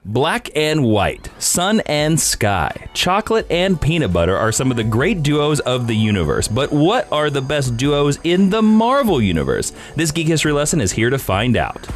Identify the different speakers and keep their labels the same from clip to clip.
Speaker 1: Black and white, sun and sky, chocolate and peanut butter are some of the great duos of the universe. But what are the best duos in the Marvel universe? This Geek History lesson is here to find out.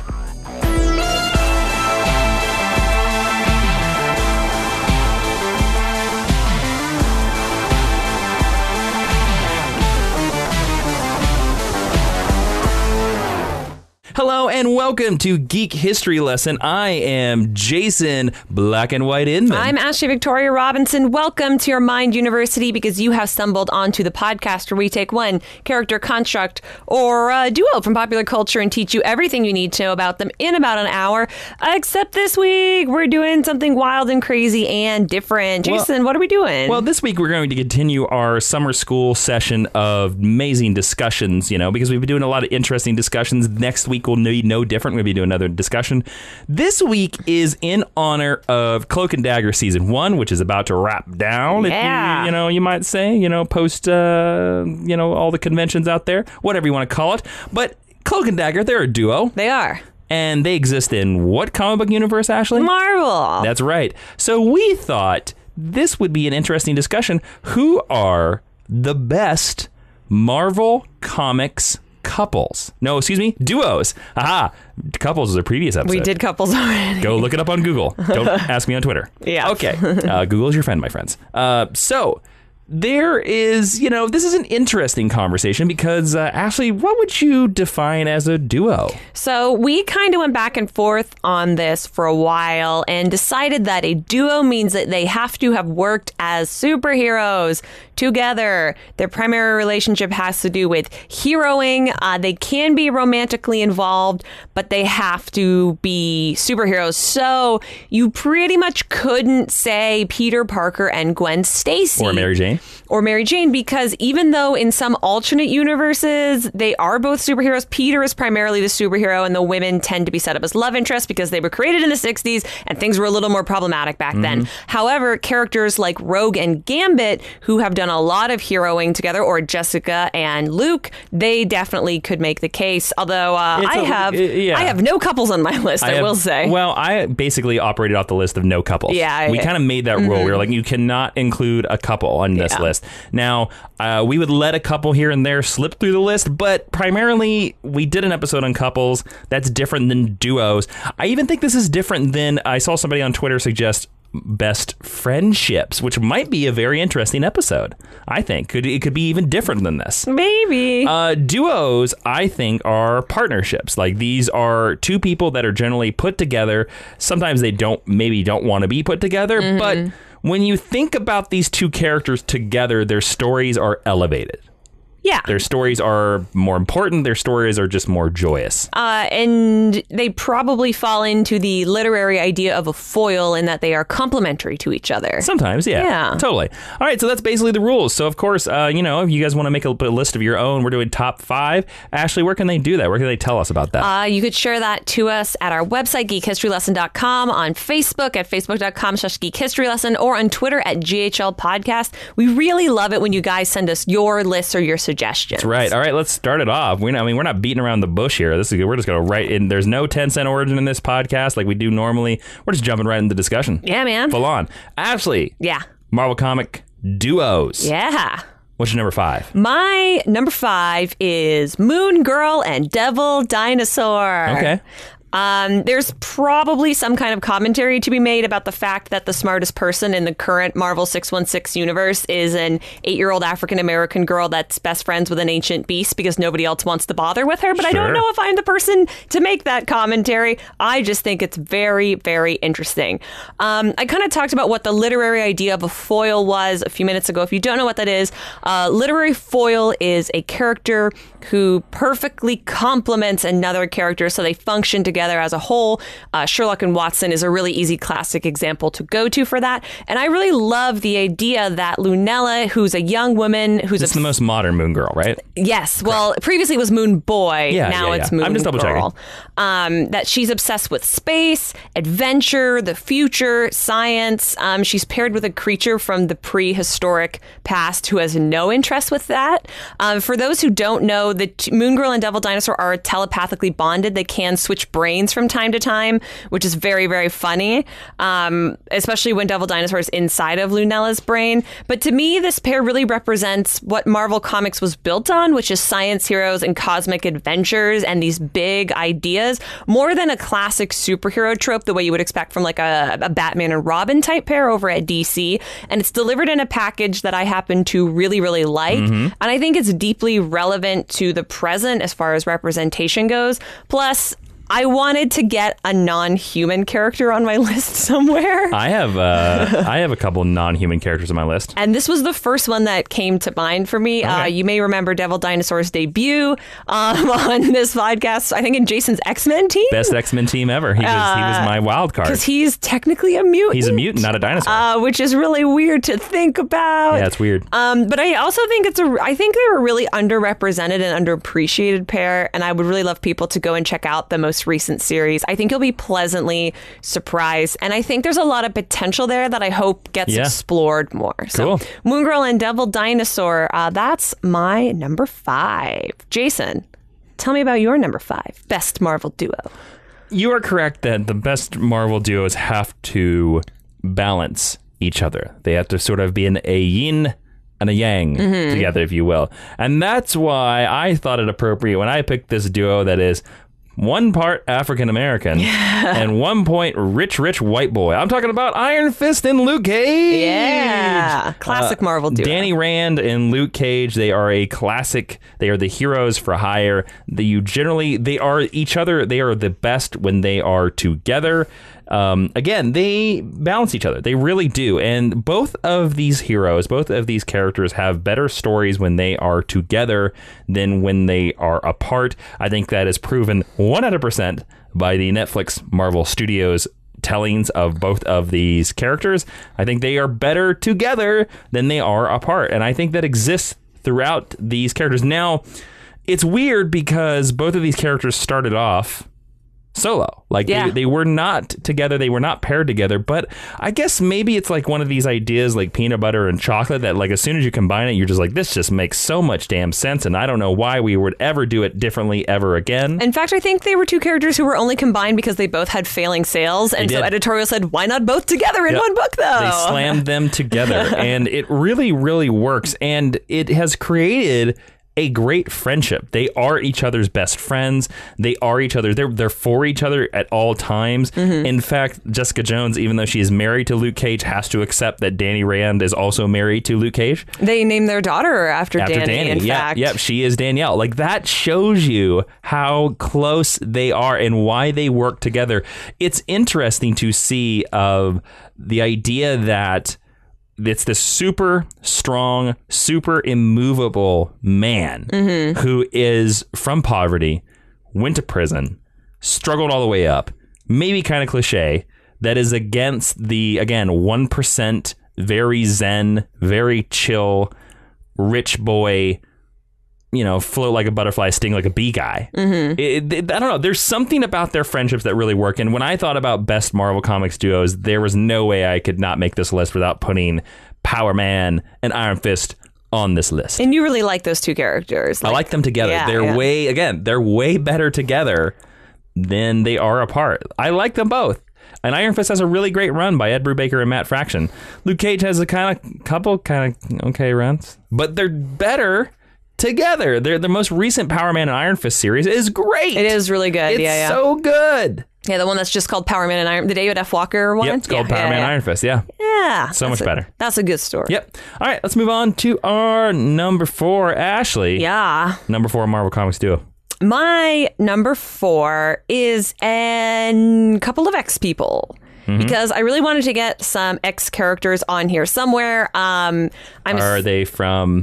Speaker 1: Hello and welcome to Geek History Lesson. I am Jason Black and White Inman.
Speaker 2: I'm Ashley Victoria Robinson. Welcome to your Mind University, because you have stumbled onto the podcast where we take one character, construct, or duo from popular culture and teach you everything you need to know about them in about an hour. Except this week, we're doing something wild and crazy and different. Jason, what are we doing?
Speaker 1: Well, this week we're going to continue our summer school session of amazing discussions, because we've been doing a lot of interesting discussions. Next week will be no different. We'll be doing another discussion. This week is in honor of Cloak and Dagger Season 1, which is about to wrap down,
Speaker 2: yeah.
Speaker 1: if you might say, post, all the conventions out there, whatever you want to call it. But Cloak and Dagger, they're a duo.
Speaker 2: They are.
Speaker 1: And they exist in what comic book universe, Ashley?
Speaker 2: Marvel.
Speaker 1: That's right. So we thought this would be an interesting discussion. Who are the best Marvel Comics couples? No, excuse me, duos. Aha, couples is a previous episode.
Speaker 2: We did couples already.
Speaker 1: Go look it up on Google. Don't ask me on Twitter.
Speaker 2: Yeah.
Speaker 1: Okay. Google is your friend, my friends. So there is, this is an interesting conversation because, Ashley, what would you define as a duo?
Speaker 2: So we kind of went back and forth on this for a while and decided that a duo means that they have to have worked as superheroes together. Their primary relationship has to do with heroing. They can be romantically involved, but they have to be superheroes. So you pretty much couldn't say Peter Parker and Gwen Stacy.
Speaker 1: Or Mary Jane.
Speaker 2: Or Mary Jane, because even though in some alternate universes they are both superheroes, Peter is primarily the superhero and the women tend to be set up as love interests because they were created in the 60s and things were a little more problematic back then. However, characters like Rogue and Gambit, who have done a lot of heroing together, or Jessica and Luke, they definitely could make the case. Although I have no couples on my list, I will say.
Speaker 1: Well, I basically operated off the list of no couples.
Speaker 2: Yeah.
Speaker 1: We kind of made that rule. We were like, you cannot include a couple on this list. Now, we would let a couple here and there slip through the list, but primarily we did an episode on couples. That's different than duos. I even think this is different than, I saw somebody on Twitter suggest best friendships, which might be a very interesting episode. I think it could be even different than this.
Speaker 2: Maybe.
Speaker 1: Duos, I think, are partnerships. Like, these are two people that are generally put together. Sometimes they don't want to be put together, but when you think about these two characters together, their stories are elevated.
Speaker 2: Yeah.
Speaker 1: Their stories are more important. Their stories are just more joyous.
Speaker 2: And they probably fall into the literary idea of a foil in that they are complementary to each other.
Speaker 1: Sometimes, yeah. Totally. All right, so that's basically the rules. So, of course, if you guys want to make a list of your own, we're doing top 5. Ashley, where can they do that? Where can they tell us about that?
Speaker 2: You could share that to us at our website, geekhistorylesson.com, on Facebook at facebook.com/geekhistorylesson, or on Twitter at GHL Podcast. We really love it when you guys send us your lists or your suggestions.
Speaker 1: That's right. All right, let's start it off. We're not beating around the bush here. We're just going to write in. There's no 10-cent origin in this podcast like we do normally. We're just jumping right into discussion.
Speaker 2: Yeah, man.
Speaker 1: Full on. Ashley.
Speaker 2: Yeah.
Speaker 1: Marvel comic duos.
Speaker 2: Yeah.
Speaker 1: What's your number 5?
Speaker 2: My number 5 is Moon Girl and Devil Dinosaur.
Speaker 1: Okay.
Speaker 2: There's probably some kind of commentary to be made about the fact that the smartest person in the current Marvel 616 universe is an 8-year-old African-American girl that's best friends with an ancient beast because nobody else wants to bother with her. But I don't know if I'm the person to make that commentary. I just think it's very, very interesting. I kind of talked about what the literary idea of a foil was a few minutes ago. If you don't know what that is, literary foil is a character who perfectly complements another character so they function together as a whole. Sherlock and Watson is a really easy classic example to go to for that. And I really love the idea that Lunella, who's a young woman who's...
Speaker 1: It's the most modern Moon Girl, right?
Speaker 2: Yes. Well, previously it was Moon Boy. Now it's Moon Girl.
Speaker 1: I'm just double checking.
Speaker 2: That she's obsessed with space, adventure, the future, science. She's paired with a creature from the prehistoric past who has no interest with that. For those who don't know, the Moon Girl and Devil Dinosaur are telepathically bonded. They can switch brains brains from time to time, which is very, very funny, especially when Devil Dinosaur is inside of Lunella's brain. But to me, this pair really represents what Marvel Comics was built on, which is science heroes and cosmic adventures and these big ideas, more than a classic superhero trope the way you would expect from like a Batman and Robin type pair over at DC. And it's delivered in a package that I happen to really, really like. And I think it's deeply relevant to the present as far as representation goes. Plus, I wanted to get a non-human character on my list somewhere.
Speaker 1: I have a couple non-human characters on my list.
Speaker 2: And this was the first one that came to mind for me.
Speaker 1: Okay.
Speaker 2: You may remember Devil Dinosaur's debut on this podcast, I think in Jason's X-Men team.
Speaker 1: Best X-Men team ever. He was my wild card.
Speaker 2: Because he's technically a mutant.
Speaker 1: He's a mutant, not a dinosaur.
Speaker 2: Which is really weird to think about.
Speaker 1: Yeah, it's weird.
Speaker 2: But I also think I think they were really underrepresented and underappreciated pair, and I would really love people to go and check out the most recent series. I think you'll be pleasantly surprised, and I think there's a lot of potential there that I hope gets explored more. So,
Speaker 1: cool.
Speaker 2: Moon Girl and Devil Dinosaur, that's my number 5. Jason, tell me about your number 5 best Marvel duo.
Speaker 1: You are correct that the best Marvel duos have to balance each other. They have to sort of be a yin and a yang together, if you will. And that's why I thought it appropriate when I picked this duo that is one part African-American and 1 point rich white boy. I'm talking about Iron Fist and Luke Cage.
Speaker 2: Yeah. Classic Marvel duo.
Speaker 1: Danny Rand and Luke Cage, they are a classic. They are the heroes for hire. They are each other. They are the best when they are together. Again, they balance each other. They really do. And both of these heroes, both of these characters have better stories when they are together than when they are apart. I think that is proven 100% by the Netflix Marvel Studios tellings of both of these characters. I think they are better together than they are apart. And I think that exists throughout these characters. Now, it's weird because both of these characters started off solo. Like they were not together. They were not paired together. But I guess maybe it's like one of these ideas like peanut butter and chocolate that like as soon as you combine it, you're just like, this just makes so much damn sense. And I don't know why we would ever do it differently ever again.
Speaker 2: In fact, I think they were two characters who were only combined because they both had failing sales. And so editorial said, why not both together in one book, though?
Speaker 1: They slammed them together. And it really, really works. And it has created a great friendship. They are each other's best friends. They are each other. They're for each other at all times. In fact, Jessica Jones, even though she is married to Luke Cage, has to accept that Danny Rand is also married to Luke Cage.
Speaker 2: They named their daughter after Danny. In fact.
Speaker 1: Yep, she is Danielle. Like that shows you how close they are and why they work together. It's interesting to see of the idea that it's this super strong, super immovable man who is from poverty, went to prison, struggled all the way up, maybe kind of cliche, that is against the, again, 1%, very zen, very chill, rich boy, you know, float like a butterfly, sting like a bee guy. I don't know. There's something about their friendships that really work. And when I thought about best Marvel Comics duos, there was no way I could not make this list without putting Power Man and Iron Fist on this list.
Speaker 2: And you really like those two characters.
Speaker 1: I like them together. They're way better together than they are apart. I like them both. And Iron Fist has a really great run by Ed Brubaker and Matt Fraction. Luke Cage has a couple okay runs, but they're better together. The most recent Power Man and Iron Fist series is great.
Speaker 2: It is really good.
Speaker 1: It's so good.
Speaker 2: Yeah, the one that's just called Power Man and Iron, the David F. Walker one.
Speaker 1: Yep, it's called Power Man and Iron Fist. Yeah, so much better.
Speaker 2: That's a good story.
Speaker 1: Yep. All right, let's move on to our number 4, Ashley.
Speaker 2: Yeah.
Speaker 1: Number 4 Marvel Comics duo.
Speaker 2: My number 4 is a couple of X people. Because I really wanted to get some X characters on here somewhere.
Speaker 1: Are they from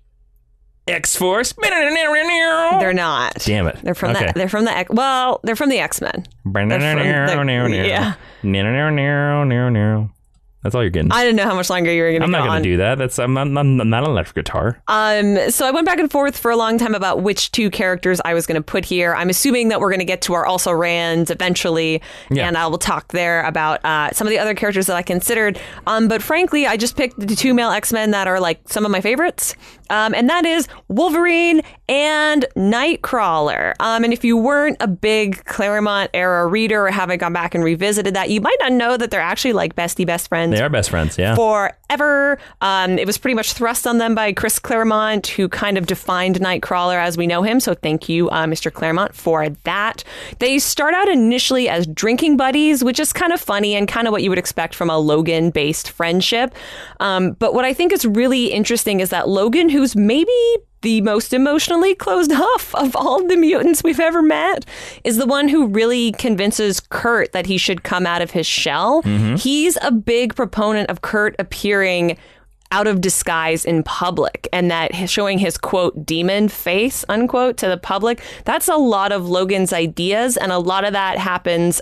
Speaker 1: X-Force?
Speaker 2: They're not.
Speaker 1: Damn it.
Speaker 2: They're from the they're from the X-Men.
Speaker 1: That's all you're getting.
Speaker 2: I didn't know how much longer you were going to go on.
Speaker 1: I'm not going to do that. I'm not an electric guitar.
Speaker 2: So I went back and forth for a long time about which two characters I was going to put here. I'm assuming that we're going to get to our Also Rans eventually, and I will talk there about some of the other characters that I considered. But frankly, I just picked the two male X-Men that are like some of my favorites, and that is Wolverine and Nightcrawler. And if you weren't a big Claremont era reader or haven't gone back and revisited that, you might not know that they're actually like best friends.
Speaker 1: They are best friends, yeah.
Speaker 2: Forever. It was pretty much thrust on them by Chris Claremont, who kind of defined Nightcrawler as we know him. So thank you, Mr. Claremont, for that. They start out initially as drinking buddies, which is kind of funny and kind of what you would expect from a Logan-based friendship. But what I think is really interesting is that Logan, who's maybe the most emotionally closed off of all the mutants we've ever met, is the one who really convinces Kurt that he should come out of his shell. Mm-hmm. He's a big proponent of Kurt appearing out of disguise in public, and that showing his, quote, demon face, unquote, to the public. That's a lot of Logan's ideas, and a lot of that happens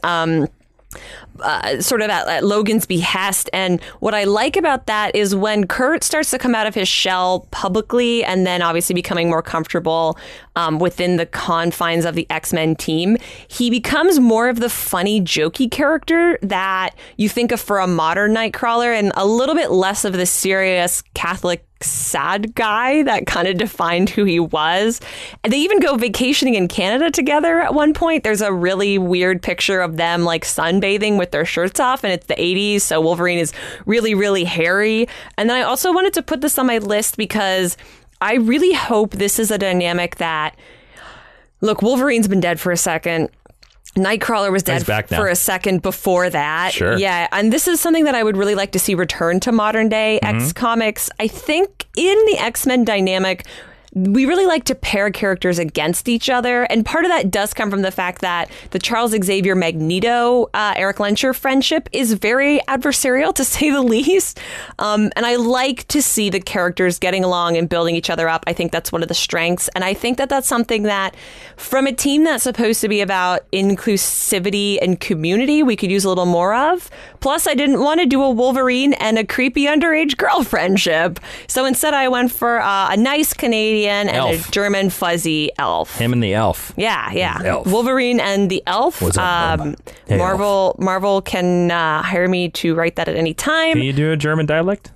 Speaker 2: sort of at Logan's behest. And what I like about that is when Kurt starts to come out of his shell publicly and then obviously becoming more comfortable within the confines of the X-Men team, he becomes more of the funny, jokey character that you think of for a modern Nightcrawler, and a little bit less of the serious Catholic sad guy that kind of defined who he was. And they even go vacationing in Canada together at one point. There's a really weird picture of them like sunbathing with their shirts off, and it's the 80s, so Wolverine is really, really hairy. And then I also wanted to put this on my list because I really hope this is a dynamic that, look, Wolverine's been dead for a second. Nightcrawler was dead for a second before that.
Speaker 1: Sure.
Speaker 2: Yeah. And this is something that I would really like to see return to modern day X comics. I think in the X-Men dynamic, we really like to pair characters against each other. And part of that does come from the fact that the Charles Xavier Magneto, Eric Lehnsherr friendship is very adversarial, to say the least. And I like to see the characters getting along and building each other up. I think that's one of the strengths. And I think that that's something that from a team that's supposed to be about inclusivity and community, we could use a little more of. Plus, I didn't want to do a Wolverine and a creepy underage girl friendship. So instead, I went for a nice Canadian and
Speaker 1: elf.
Speaker 2: A German fuzzy elf.
Speaker 1: Him and the elf.
Speaker 2: Yeah.
Speaker 1: Elf.
Speaker 2: Wolverine and the elf.
Speaker 1: What's up, hey,
Speaker 2: Marvel can hire me to write that at any time.
Speaker 1: Can you do a German dialect?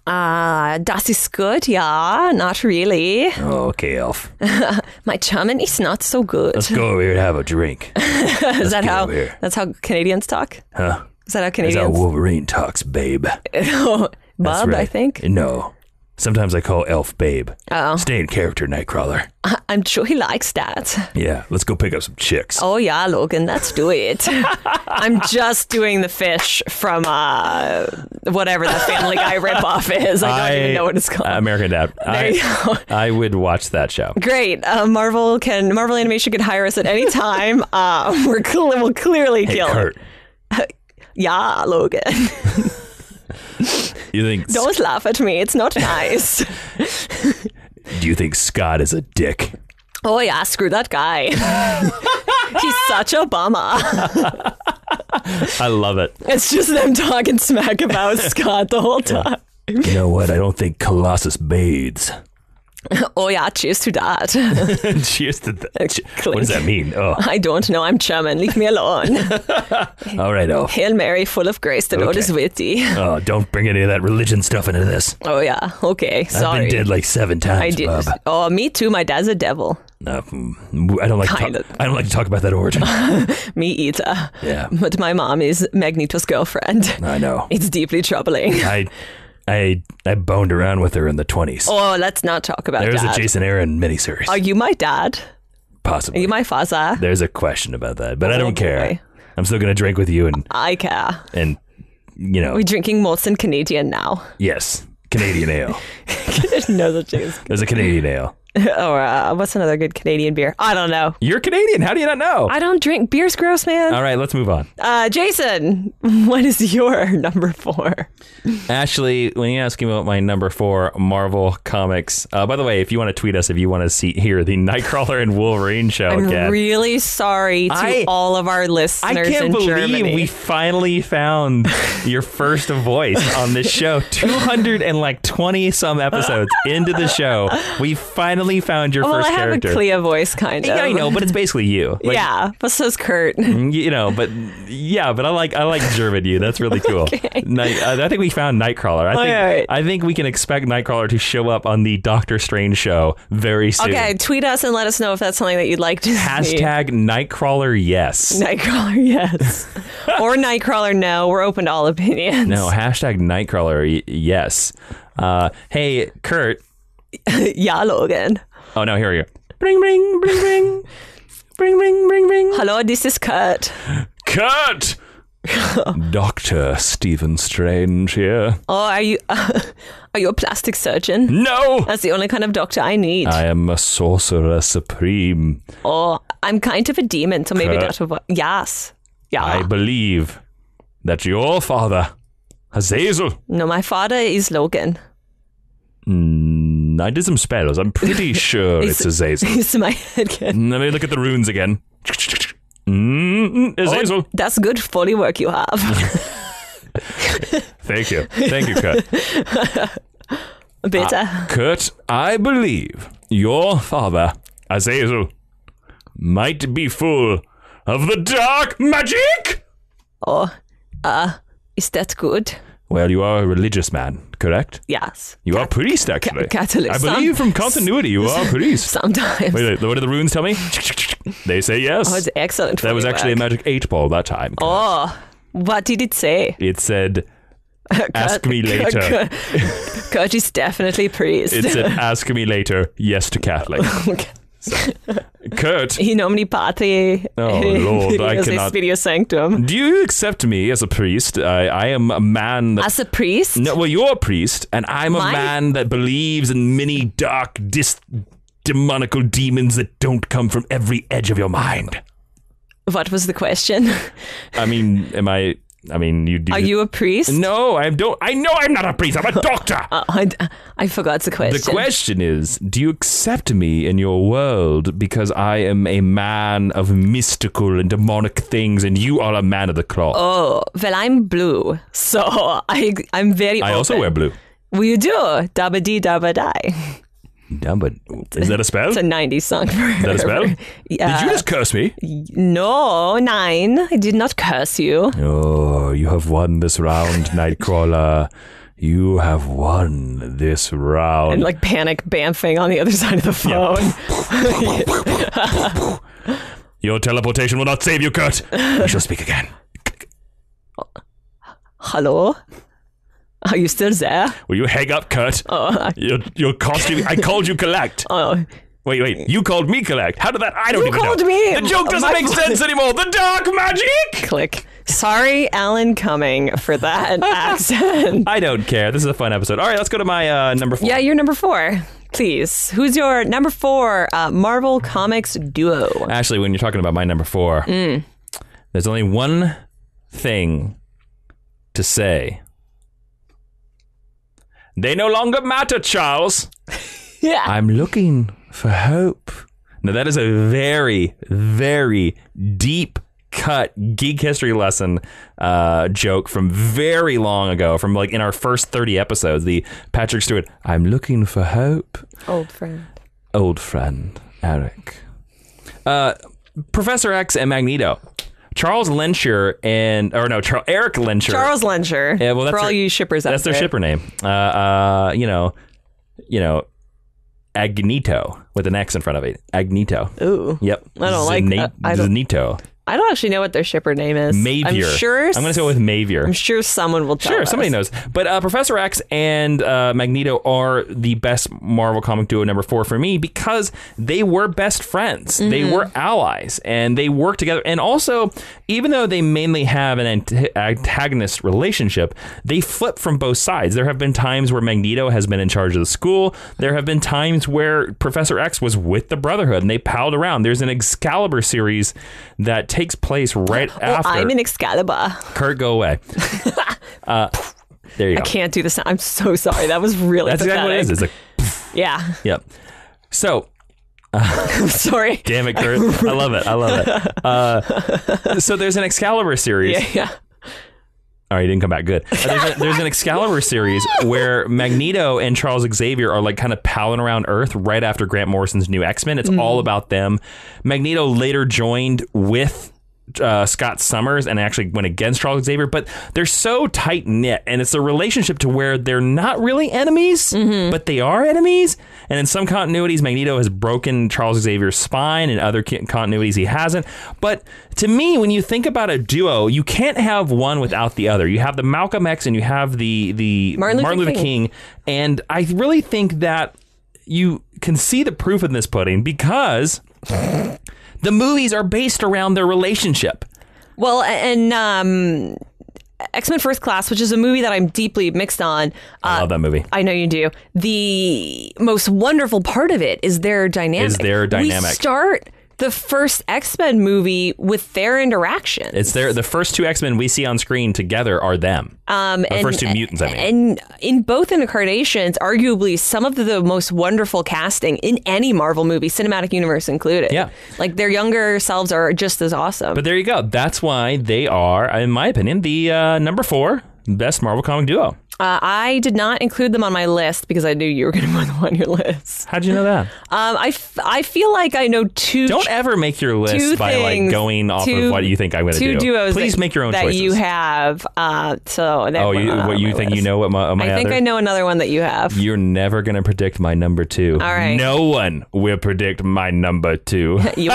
Speaker 2: Das ist gut, ja. Not really.
Speaker 1: Oh, okay, elf.
Speaker 2: My German is not so good.
Speaker 1: Let's go over here and have a drink.
Speaker 2: That's how Canadians talk?
Speaker 1: Huh?
Speaker 2: Is that how Canadians?
Speaker 1: That's how Wolverine talks, babe.
Speaker 2: Bub,
Speaker 1: right.
Speaker 2: I think.
Speaker 1: No. Sometimes I call Elf babe.
Speaker 2: Oh.
Speaker 1: Stay in character, Nightcrawler.
Speaker 2: I'm sure he likes that.
Speaker 1: Yeah, let's go pick up some chicks.
Speaker 2: Oh, yeah, Logan, let's do it. I'm just doing the fish from whatever the Family Guy ripoff is. I don't even know what it's called.
Speaker 1: American Dad.
Speaker 2: There you go.
Speaker 1: I would watch that show.
Speaker 2: Great. Marvel Animation can hire us at any time. We'll clearly kill
Speaker 1: Kurt.
Speaker 2: Yeah, Logan.
Speaker 1: You think?
Speaker 2: Don't laugh at me. It's not nice.
Speaker 1: Do you think Scott is a dick?
Speaker 2: Oh yeah, screw that guy. He's such a bummer.
Speaker 1: I love it.
Speaker 2: It's just them talking smack about Scott the whole time.
Speaker 1: You know what? I don't think Colossus bathes.
Speaker 2: Oh yeah, cheers to that.
Speaker 1: Cheers to that. What does that mean? Oh.
Speaker 2: I don't know. I'm German. Leave me alone.
Speaker 1: All right, Elf.
Speaker 2: Hail Mary, full of grace. The Lord is with thee.
Speaker 1: Oh, don't bring any of that religion stuff into this.
Speaker 2: Oh yeah. Okay. Sorry.
Speaker 1: I've been dead like 7 times.
Speaker 2: I did.
Speaker 1: Bob.
Speaker 2: Oh, me too. My dad's a devil.
Speaker 1: I don't like. I don't like to talk about that origin.
Speaker 2: Me either.
Speaker 1: Yeah.
Speaker 2: But my mom is Magneto's girlfriend.
Speaker 1: I know.
Speaker 2: It's deeply troubling.
Speaker 1: I boned around with her in the 20s.
Speaker 2: Oh, let's not talk about that.
Speaker 1: There's a Jason Aaron miniseries.
Speaker 2: Are you my dad?
Speaker 1: Possibly.
Speaker 2: Are you my father?
Speaker 1: There's a question about that, but I don't care.
Speaker 2: Boy.
Speaker 1: I'm still going to drink with you. And
Speaker 2: I care.
Speaker 1: And, you know.
Speaker 2: We're drinking Molson Canadian now.
Speaker 1: Yes. Canadian ale.
Speaker 2: I didn't know that.
Speaker 1: There's a Canadian ale.
Speaker 2: Or what's another good Canadian beer? I don't know.
Speaker 1: You're Canadian. How do you not know?
Speaker 2: I don't drink. Beer's gross, man.
Speaker 1: All right, let's move on.
Speaker 2: Jason, what is your number 4?
Speaker 1: Ashley, when you ask me about my number 4 Marvel Comics, by the way, if you want to tweet us, if you want to hear the Nightcrawler and Wolverine show
Speaker 2: I'm
Speaker 1: again.
Speaker 2: really sorry to all of our listeners
Speaker 1: I can't
Speaker 2: in
Speaker 1: believe
Speaker 2: Germany.
Speaker 1: we finally found your first voice on this show. 220 some episodes into the show, we finally found your first character.
Speaker 2: I have a Clea voice, kind of.
Speaker 1: Yeah, I know, but it's basically you. Like,
Speaker 2: yeah, but so's Kurt.
Speaker 1: You know, but I like German you. That's really cool.
Speaker 2: Okay.
Speaker 1: I think we found Nightcrawler. I think we can expect Nightcrawler to show up on the Doctor Strange show very soon.
Speaker 2: Okay, tweet us and let us know if that's something that you'd like to see.
Speaker 1: Hashtag Nightcrawler yes.
Speaker 2: Nightcrawler yes. Or Nightcrawler no. We're open to all opinions.
Speaker 1: No, hashtag Nightcrawler yes. Hey, Kurt.
Speaker 2: Yeah, Logan.
Speaker 1: Oh, no, here we go. Bring, bring, bring, bring. Bring, bring, bring, bring.
Speaker 2: Hello, this is Kurt.
Speaker 1: Kurt! Dr. Stephen Strange here.
Speaker 2: Oh, are you a plastic surgeon?
Speaker 1: No!
Speaker 2: That's the only kind of doctor I need.
Speaker 1: I am a sorcerer supreme.
Speaker 2: Oh, I'm kind of a demon, so maybe that would... Yes. Yeah.
Speaker 1: I believe that your father, Azazel...
Speaker 2: No, my father is Logan.
Speaker 1: I did some spells. I'm pretty sure it's Azazel.
Speaker 2: It's my head again.
Speaker 1: Let me look at the runes again. Azazel.
Speaker 2: Oh, that's good Foley work you have.
Speaker 1: Thank you. Thank you, Kurt.
Speaker 2: Bitte.
Speaker 1: Kurt, I believe your father, Azazel, might be full of the dark magic.
Speaker 2: Oh, is that good?
Speaker 1: Well, you are a religious man, correct?
Speaker 2: Yes.
Speaker 1: You are a priest, actually.
Speaker 2: Catholic.
Speaker 1: I believe from continuity you are a priest.
Speaker 2: Sometimes.
Speaker 1: Wait, what do the runes tell me? They say yes.
Speaker 2: Oh, it's excellent.
Speaker 1: That was actually a magic 8-ball that time.
Speaker 2: Oh, what did it say?
Speaker 1: It said, ask me later.
Speaker 2: Kurt is definitely priest.
Speaker 1: It said, ask me later, yes to Catholic.
Speaker 2: Okay.
Speaker 1: So, Kurt.
Speaker 2: In nomine Patri.
Speaker 1: Oh, Lord, I cannot.
Speaker 2: Spiritus Sanctum.
Speaker 1: Do you accept me as a priest? I am a man that...
Speaker 2: As a priest?
Speaker 1: No, well, you're a priest, and I'm a man that believes in many dark, demonical demons that don't come from every edge of your mind.
Speaker 2: What was the question?
Speaker 1: I mean, you do.
Speaker 2: Are you a priest?
Speaker 1: No, I know I'm not a priest. I'm a doctor.
Speaker 2: I forgot the question.
Speaker 1: The question is, do you accept me in your world because I am a man of mystical and demonic things and you are a man of the cloth?
Speaker 2: Oh, well, I'm blue, so I'm very open.
Speaker 1: I also wear blue.
Speaker 2: Well, you do. Dabba dee dabba die.
Speaker 1: Yeah, but is that a spell?
Speaker 2: It's a 90s song.
Speaker 1: Is that a spell?
Speaker 2: Yeah.
Speaker 1: Did you just curse me?
Speaker 2: No, 9. I did not curse you.
Speaker 1: Oh, you have won this round, Nightcrawler. You have won this round.
Speaker 2: And like panic bamfing on the other side of the phone.
Speaker 1: Yeah. Your teleportation will not save you, Kurt. We shall speak again.
Speaker 2: Hello? Are you still there?
Speaker 1: Will you hang up, Kurt?
Speaker 2: Oh,
Speaker 1: your costume. I called you Collect.
Speaker 2: Oh.
Speaker 1: Wait. You called me Collect. How did that? I don't even know.
Speaker 2: You called me.
Speaker 1: The joke doesn't make sense anymore. The dark magic.
Speaker 2: Click. Sorry, Alan Cumming, for that accent.
Speaker 1: I don't care. This is a fun episode. All right, let's go to my number 4.
Speaker 2: Yeah, you're number 4. Please. Who's your number 4 Marvel Comics duo?
Speaker 1: Ashley, when you're talking about my number 4, there's only one thing to say. They no longer matter, Charles.
Speaker 2: Yeah.
Speaker 1: I'm looking for hope. Now, that is a very, very deep cut geek history lesson joke from very long ago, from like in our first 30 episodes. The Patrick Stewart, I'm looking for hope.
Speaker 2: Old friend,
Speaker 1: Eric. Professor X and Magneto. Charles Lencher Eric Lencher.
Speaker 2: Charles Lencher.
Speaker 1: Yeah, well, that's
Speaker 2: for all you shippers out there.
Speaker 1: That's their shipper name. Agnito with an X in front of it. Agnito.
Speaker 2: Ooh.
Speaker 1: Yep.
Speaker 2: I don't like that.
Speaker 1: Zanito.
Speaker 2: I don't actually know what their shipper name is.
Speaker 1: Mavier. I'm going to go with Mavier.
Speaker 2: I'm sure someone will tell us.
Speaker 1: Sure, somebody knows. But Professor X and Magneto are the best Marvel comic duo number 4 for me because they were best friends. They were allies, and they worked together. And also, even though they mainly have an antagonist relationship, they flip from both sides. There have been times where Magneto has been in charge of the school. There have been times where Professor X was with the Brotherhood, and they palled around. There's an Excalibur series that takes place right after.
Speaker 2: I'm an Excalibur.
Speaker 1: Kurt, go away. There you go.
Speaker 2: I can't do the sound. I'm so sorry. That was really
Speaker 1: That's
Speaker 2: pathetic.
Speaker 1: exactly what it is. It's like,
Speaker 2: yeah.
Speaker 1: yep. So,
Speaker 2: I'm sorry.
Speaker 1: damn it, Kurt. I love it. So there's an Excalibur series.
Speaker 2: Yeah.
Speaker 1: Oh, he didn't come back good. There's an Excalibur series where Magneto and Charles Xavier are like kind of palling around Earth right after Grant Morrison's new X-Men. It's all about them. Magneto later joined with Scott Summers and actually went against Charles Xavier, but they're so tight knit, and it's a relationship to where they're not really enemies, but they are enemies. And in some continuities, Magneto has broken Charles Xavier's spine, and other continuities he hasn't. But to me, when you think about a duo, you can't have one without the other. You have the Malcolm X and you have the Martin Luther King, and I really think that you can see the proof in this pudding because the movies are based around their relationship.
Speaker 2: Well, and X-Men First Class, which is a movie that I'm deeply mixed on.
Speaker 1: I love that movie.
Speaker 2: I know you do. The most wonderful part of it is their dynamic. We start the first X-Men movie with their interactions.
Speaker 1: It's the first 2 X-Men we see on screen together are them. The first 2 mutants, I mean.
Speaker 2: And in both incarnations, arguably some of the most wonderful casting in any Marvel movie, cinematic universe included.
Speaker 1: Yeah.
Speaker 2: Like their younger selves are just as awesome.
Speaker 1: But there you go. That's why they are, in my opinion, the number 4 best Marvel comic duo.
Speaker 2: I did not include them on my list because I knew you were going to put them on your list.
Speaker 1: How'd you know that?
Speaker 2: I feel like I know 2.
Speaker 1: Don't ever make your list by like going off of what you think I'm going to do.
Speaker 2: 2 duos.
Speaker 1: Please make your own
Speaker 2: that
Speaker 1: choices.
Speaker 2: You have. So
Speaker 1: what you think list. You know what my
Speaker 2: I think
Speaker 1: other?
Speaker 2: I know another one that you have.
Speaker 1: You're never going to predict my number 2.
Speaker 2: All right.
Speaker 1: No one will predict my number 2.
Speaker 2: You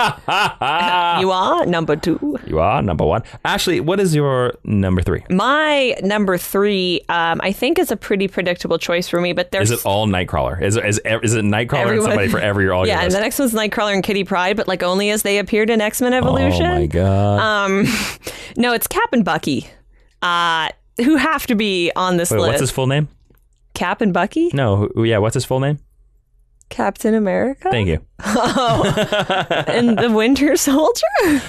Speaker 2: are. You are number 2.
Speaker 1: You are number 1. Ashley, what is your number 3?
Speaker 2: My number 3. I think is a pretty predictable choice for me, but there's...
Speaker 1: Is it all Nightcrawler? Is it Nightcrawler and somebody for every all your
Speaker 2: list?
Speaker 1: And
Speaker 2: the next one's Nightcrawler and Kitty Pryde, but like only as they appeared in X-Men Evolution.
Speaker 1: Oh my god.
Speaker 2: No, it's Cap and Bucky, who have to be on this list.
Speaker 1: What's his full name?
Speaker 2: Cap and Bucky?
Speaker 1: No, what's his full name?
Speaker 2: Captain America?
Speaker 1: Thank you.
Speaker 2: Oh, and the Winter Soldier?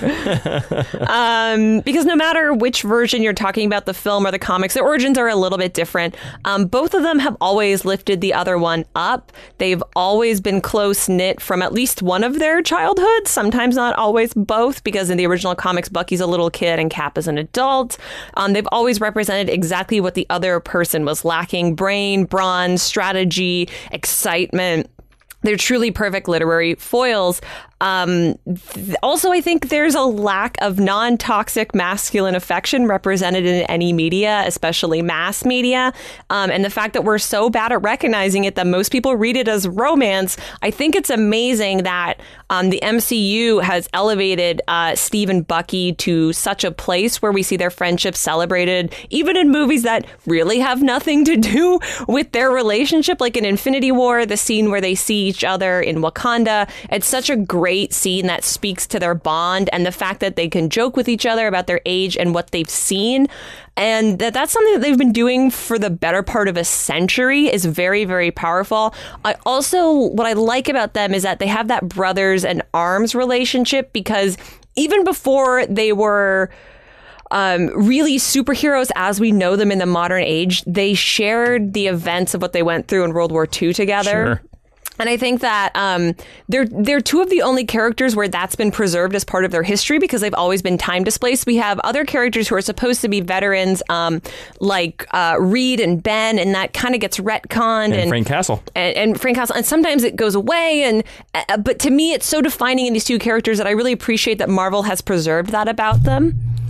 Speaker 2: Because no matter which version you're talking about, the film or the comics, their origins are a little bit different. Both of them have always lifted the other one up. They've always been close-knit from at least one of their childhoods, sometimes not always both, because in the original comics, Bucky's a little kid and Cap is an adult. They've always represented exactly what the other person was lacking: brain, brawn, strategy, excitement. They're truly perfect literary foils. Also, I think there's a lack of non-toxic masculine affection represented in any media, especially mass media. And the fact that we're so bad at recognizing it that most people read it as romance, I think it's amazing that the MCU has elevated Steve and Bucky to such a place where we see their friendship celebrated, even in movies that really have nothing to do with their relationship, like in Infinity War, the scene where they see each other in Wakanda. It's such a great scene that speaks to their bond and the fact that they can joke with each other about their age and what they've seen. And that's something that they've been doing for the better part of a century is very, very powerful. What I like about them is that they have that brothers in arms relationship, because even before they were really superheroes as we know them in the modern age, they shared the events of what they went through in World War II together.
Speaker 1: Sure.
Speaker 2: And I think that they're 2 of the only characters where that's been preserved as part of their history, because they've always been time displaced. We have other characters who are supposed to be veterans, like Reed and Ben, and that kind of gets retconned.
Speaker 1: And Frank Castle.
Speaker 2: And Frank Castle. And sometimes it goes away. But to me, it's so defining in these 2 characters that I really appreciate that Marvel has preserved that about them.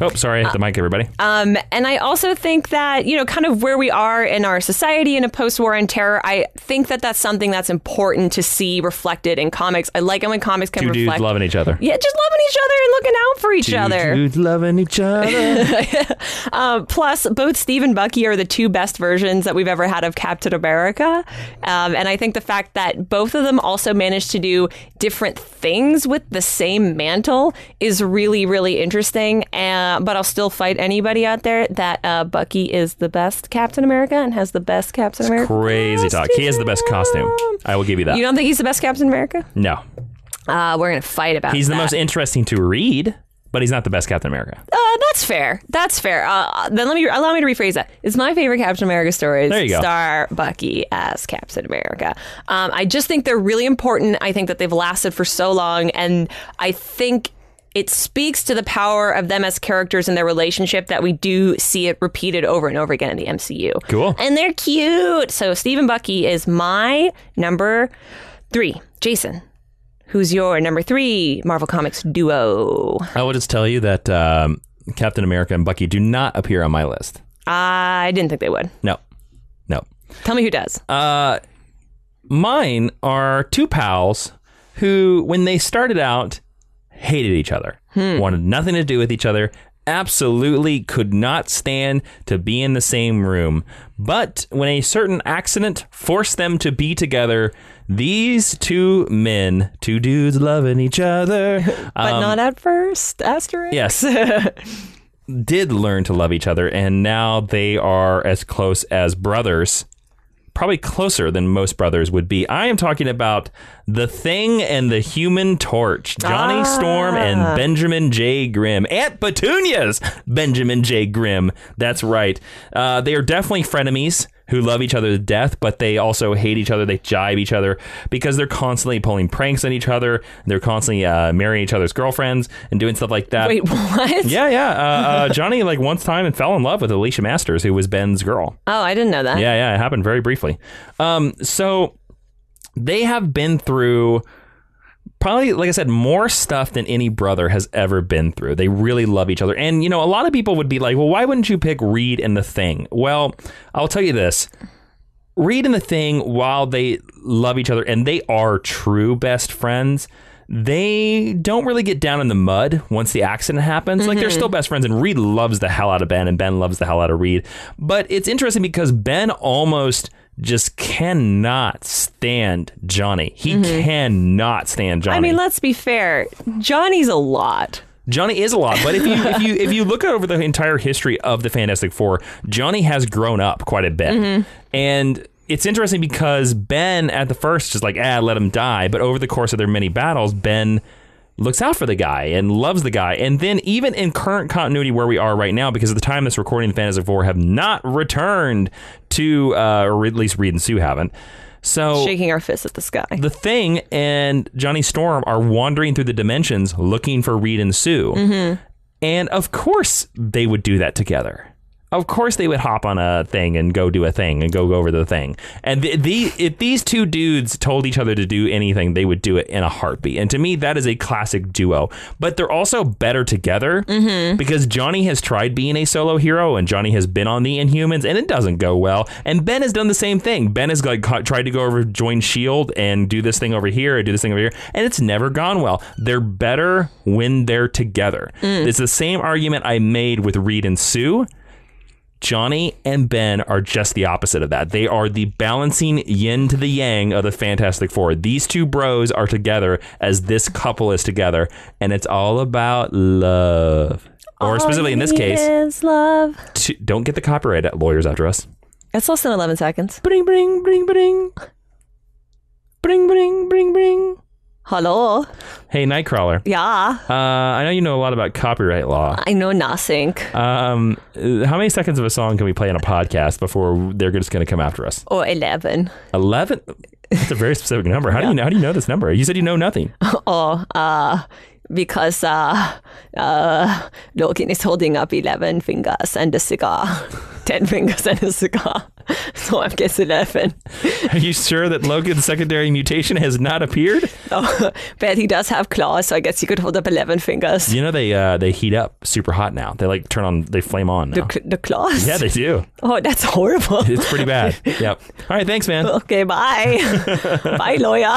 Speaker 1: Oh, sorry, I hit the mic, everybody.
Speaker 2: And I also think that, kind of where we are in our society in a post-war and terror, I think that that's something that's important to see reflected in comics. I like it when comics can
Speaker 1: Two
Speaker 2: reflect.
Speaker 1: dudes loving each other.
Speaker 2: Yeah, just loving each other and looking out for each other.
Speaker 1: Dudes loving each other.
Speaker 2: Plus, both Steve and Bucky are the two best versions that we've ever had of Captain America. And I think the fact that both of them also managed to do different things with the same mantle is really, really interesting. But I'll still fight anybody out there that Bucky is the best Captain America and has the best Captain America.
Speaker 1: Crazy talk. He has the best costume. I will give you that.
Speaker 2: You don't think he's the best Captain America?
Speaker 1: No.
Speaker 2: We're going to fight about
Speaker 1: He's
Speaker 2: that.
Speaker 1: the most interesting to read, but he's not the best Captain America.
Speaker 2: That's fair. That's fair. Then allow me to rephrase that. It's my favorite Captain America stories.
Speaker 1: There you go.
Speaker 2: Star Bucky as Captain America. I just think they're really important. I think that they've lasted for so long, and I think it speaks to the power of them as characters and their relationship that we do see it repeated over and over again in the MCU.
Speaker 1: Cool.
Speaker 2: And they're cute. So Steve and Bucky is my number 3. Jason, who's your number 3 Marvel Comics duo?
Speaker 1: I will just tell you that Captain America and Bucky do not appear on my list.
Speaker 2: I didn't think they would.
Speaker 1: No.
Speaker 2: Tell me who does.
Speaker 1: Mine are two pals who, when they started out, hated each other, wanted nothing to do with each other, absolutely could not stand to be in the same room. But when a certain accident forced them to be together, these two men, two dudes loving each other,
Speaker 2: But not at first, asterisk.
Speaker 1: yes, did learn to love each other, and now they are as close as brothers. Probably closer than most brothers would be. I am talking about The Thing and the Human Torch. Johnny Storm and Benjamin J. Grimm. Aunt Petunia's Benjamin J. Grimm. That's right. They are definitely frenemies who love each other to death, but they also hate each other. They jibe each other because they're constantly pulling pranks on each other. They're constantly marrying each other's girlfriends and doing stuff like that.
Speaker 2: Wait, what?
Speaker 1: Yeah. Johnny once time and fell in love with Alicia Masters, who was Ben's girl.
Speaker 2: Oh, I didn't know that.
Speaker 1: Yeah, it happened very briefly. So they have been through probably, like I said, more stuff than any brother has ever been through. They really love each other. And, a lot of people would be like, well, why wouldn't you pick Reed and The Thing? Well, I'll tell you this. Reed and The Thing, while they love each other and they are true best friends, they don't really get down in the mud once the accident happens. Like, they're still best friends, and Reed loves the hell out of Ben, and Ben loves the hell out of Reed. But it's interesting because Ben almost just cannot stand Johnny. He cannot stand Johnny.
Speaker 2: I mean, let's be fair. Johnny's a lot.
Speaker 1: Johnny is a lot, but if you look over the entire history of the Fantastic Four, Johnny has grown up quite a bit. And it's interesting because Ben at the first just let him die, but over the course of their many battles, Ben looks out for the guy and loves the guy. And then even in current continuity where we are right now, because at the time of this recording, the Fantastic Four have not returned to, or at least Reed and Sue haven't. So
Speaker 2: shaking our fists at the sky.
Speaker 1: The Thing and Johnny Storm are wandering through the dimensions looking for Reed and Sue. And of course they would do that together. Of course they would hop on a thing and go do a thing and go over the thing. And if these two dudes told each other to do anything, they would do it in a heartbeat. And to me, that is a classic duo. But they're also better together because Johnny has tried being a solo hero and Johnny has been on the Inhumans and it doesn't go well. And Ben has done the same thing. Ben has tried to go over, join S.H.I.E.L.D. and do this thing over here and do this thing over here. And it's never gone well. They're better when they're together. It's the same argument I made with Reed and Sue. Johnny and Ben are just the opposite of that. They are the balancing yin to the yang of the Fantastic Four. These two bros are together as this couple is together, and it's all about love. Or specifically in this case,
Speaker 2: is love.
Speaker 1: Don't get the copyright lawyers after us.
Speaker 2: It's less than 11 seconds.
Speaker 1: Bring, bring, bring, bring. Bring, bring, bring, bring.
Speaker 2: Hello.
Speaker 1: Hey, Nightcrawler.
Speaker 2: Yeah.
Speaker 1: I know you know a lot about copyright law.
Speaker 2: I know nothing.
Speaker 1: How many seconds of a song can we play on a podcast before they're just going to come after us?
Speaker 2: Or 11.
Speaker 1: 11? That's a very specific number. How do you know this number? You said you know nothing.
Speaker 2: Because Logan is holding up 11 fingers and a cigar. 10 fingers and a cigar. So I guess 11.
Speaker 1: Are you sure that Logan's secondary mutation has not appeared?
Speaker 2: Oh, but he does have claws, so I guess he could hold up 11 fingers.
Speaker 1: You know, they heat up super hot now. They like they flame on now.
Speaker 2: The claws?
Speaker 1: Yeah, they do.
Speaker 2: Oh, that's horrible.
Speaker 1: It's pretty bad. Yep. All right, thanks, man.
Speaker 2: Okay, bye. Bye, lawyer.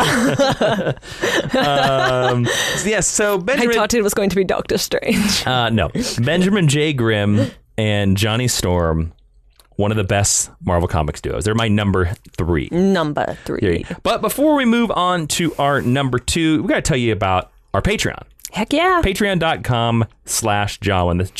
Speaker 1: Yes, so Benjamin...
Speaker 2: I thought it was going to be Doctor Strange.
Speaker 1: No. Benjamin J. Grimm and Johnny Storm, one of the best Marvel Comics duos. They're my number 3.
Speaker 2: Number 3.
Speaker 1: But before we move on to our number 2, we got to tell you about our Patreon.
Speaker 2: Heck yeah.
Speaker 1: Patreon.com/Jawin. That's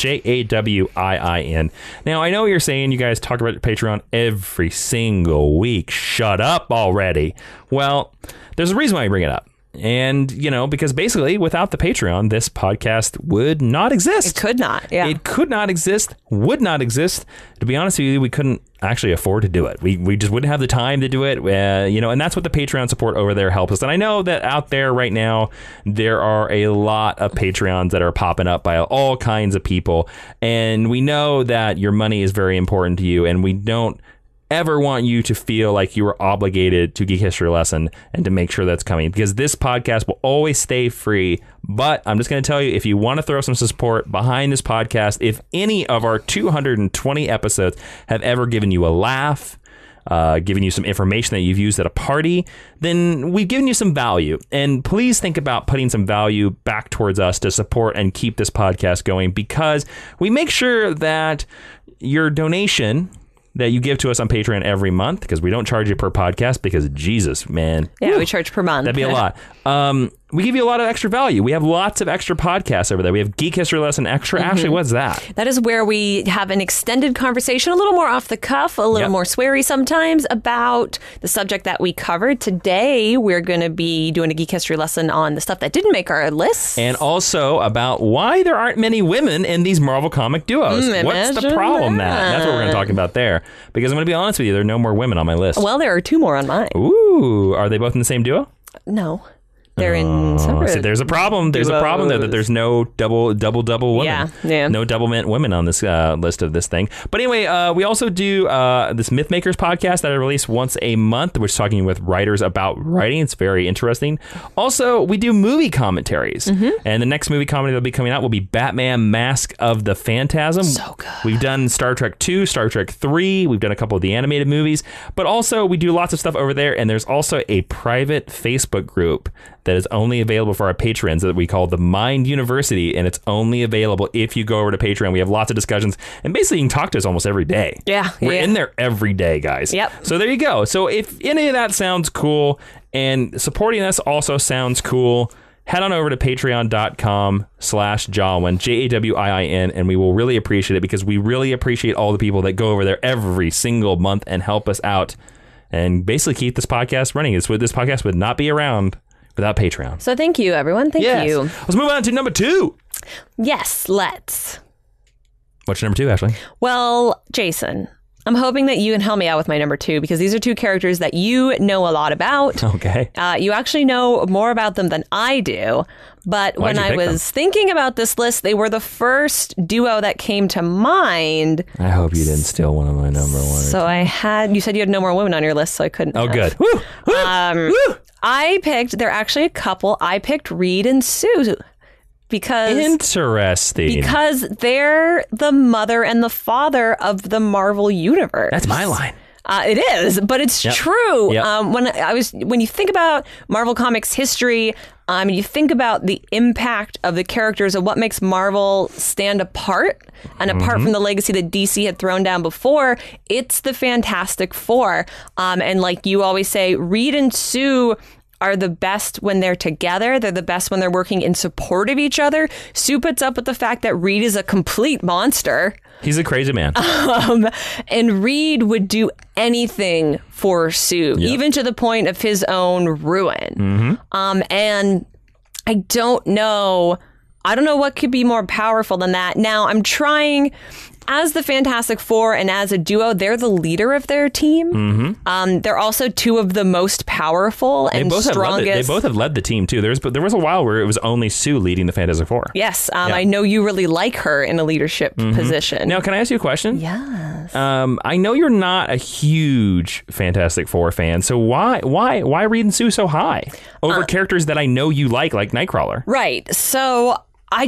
Speaker 1: JAWIIN. Now, I know you're saying you guys talk about Patreon every single week. Shut up already. Well, there's a reason why I bring it up. And, you know, because basically without the Patreon, this podcast would not exist.
Speaker 2: It could not. Yeah.
Speaker 1: It could not exist, would not exist. To be honest with you, we couldn't actually afford to do it. We just wouldn't have the time to do it, you know, and that's what the Patreon support over there helps us. And I know that out there right now, there are a lot of Patreons that are popping up by all kinds of people. And we know that your money is very important to you, and we don't ever want you to feel like you are obligated to Geek History Lesson and to make sure that's coming, because this podcast will always stay free. But I'm just going to tell you, if you want to throw some support behind this podcast, if any of our 220 episodes have ever given you a laugh, given you some information that you've used at a party, then we've given you some value. And please think about putting some value back towards us to support and keep this podcast going, because we make sure that your donation that you give to us on Patreon every month, because we don't charge you per podcast, because Jesus, man.
Speaker 2: Yeah,
Speaker 1: whew,
Speaker 2: we charge per month.
Speaker 1: That'd be a lot. We give you a lot of extra value. We have lots of extra podcasts over there. We have Geek History Lesson Extra. Actually, what's that?
Speaker 2: That is where we have an extended conversation, a little more off the cuff, a little more sweary sometimes, about the subject that we covered. Today, we're going to be doing a Geek History lesson on the stuff that didn't make our list.
Speaker 1: And also about why there aren't many women in these Marvel comic duos. What's the problem that's what we're going to talk about there. Because I'm going to be honest with you, there are no more women on my list.
Speaker 2: Well, there are 2 more on mine.
Speaker 1: Ooh, are they both in the same duo?
Speaker 2: No. They're in separate.
Speaker 1: See, there's a problem. There's a problem there that there's no double women.
Speaker 2: Yeah.
Speaker 1: No double women on this list of this thing. But anyway, we also do this Mythmakers podcast that I release once a month, which is talking with writers about writing. It's very interesting. Also, we do movie commentaries. And the next movie comedy that'll be coming out will be Batman Mask of the Phantasm.
Speaker 2: So good.
Speaker 1: We've done Star Trek 2, Star Trek 3. We've done a couple of the animated movies. But also, we do lots of stuff over there. And there's also a private Facebook group that is only available for our patrons that we call the Mind University, and it's only available if you go over to Patreon. We have lots of discussions, and basically you can talk to us almost every day.
Speaker 2: Yeah.
Speaker 1: We're in there every day, guys.
Speaker 2: Yep.
Speaker 1: So there you go. So if any of that sounds cool and supporting us also sounds cool, head on over to patreon.com/Jawin, JAWIIN, and we will really appreciate it, because we really appreciate all the people that go over there every single month and help us out and basically keep this podcast running. This podcast would not be around without Patreon.
Speaker 2: So thank you, everyone. Thank you.
Speaker 1: Let's move on to number 2.
Speaker 2: Yes, let's.
Speaker 1: What's your number 2, Ashley?
Speaker 2: Well, Jason, I'm hoping that you can help me out with my number 2, because these are 2 characters that you know a lot about.
Speaker 1: Okay.
Speaker 2: You actually know more about them than I do. But when I was thinking about this list, they were the first duo that came to mind.
Speaker 1: I hope you didn't steal one of my number 1.
Speaker 2: So you said you had no more women on your list, so I couldn't.
Speaker 1: Oh, good. Woo! Woo!
Speaker 2: They're actually a couple. I picked Reed and Sue.
Speaker 1: Interesting.
Speaker 2: Because they're the mother and the father of the Marvel Universe.
Speaker 1: That's my line.
Speaker 2: It is, but it's true.
Speaker 1: Yep.
Speaker 2: When you think about Marvel Comics history, you think about the impact of the characters and what makes Marvel stand apart. And apart from the legacy that DC had thrown down before, it's the Fantastic Four. And like you always say, Reed and Sue are the best when they're together. They're the best when they're working in support of each other. Sue puts up with the fact that Reed is a complete monster.
Speaker 1: He's a crazy man.
Speaker 2: And Reed would do anything for Sue, even to the point of his own ruin. And I don't know what could be more powerful than that. Now, I'm trying as the Fantastic Four and as a duo, they're the leader of their team. Mm-hmm. They're also two of the most powerful and strongest.
Speaker 1: They both have led the team, too. There was a while where it was only Sue leading the Fantastic Four.
Speaker 2: Yes. I know you really like her in a leadership position.
Speaker 1: Now, can I ask you a question?
Speaker 2: Yes.
Speaker 1: I know you're not a huge Fantastic Four fan, so why Reed and Sue so high over characters that I know you like Nightcrawler?
Speaker 2: Right. So I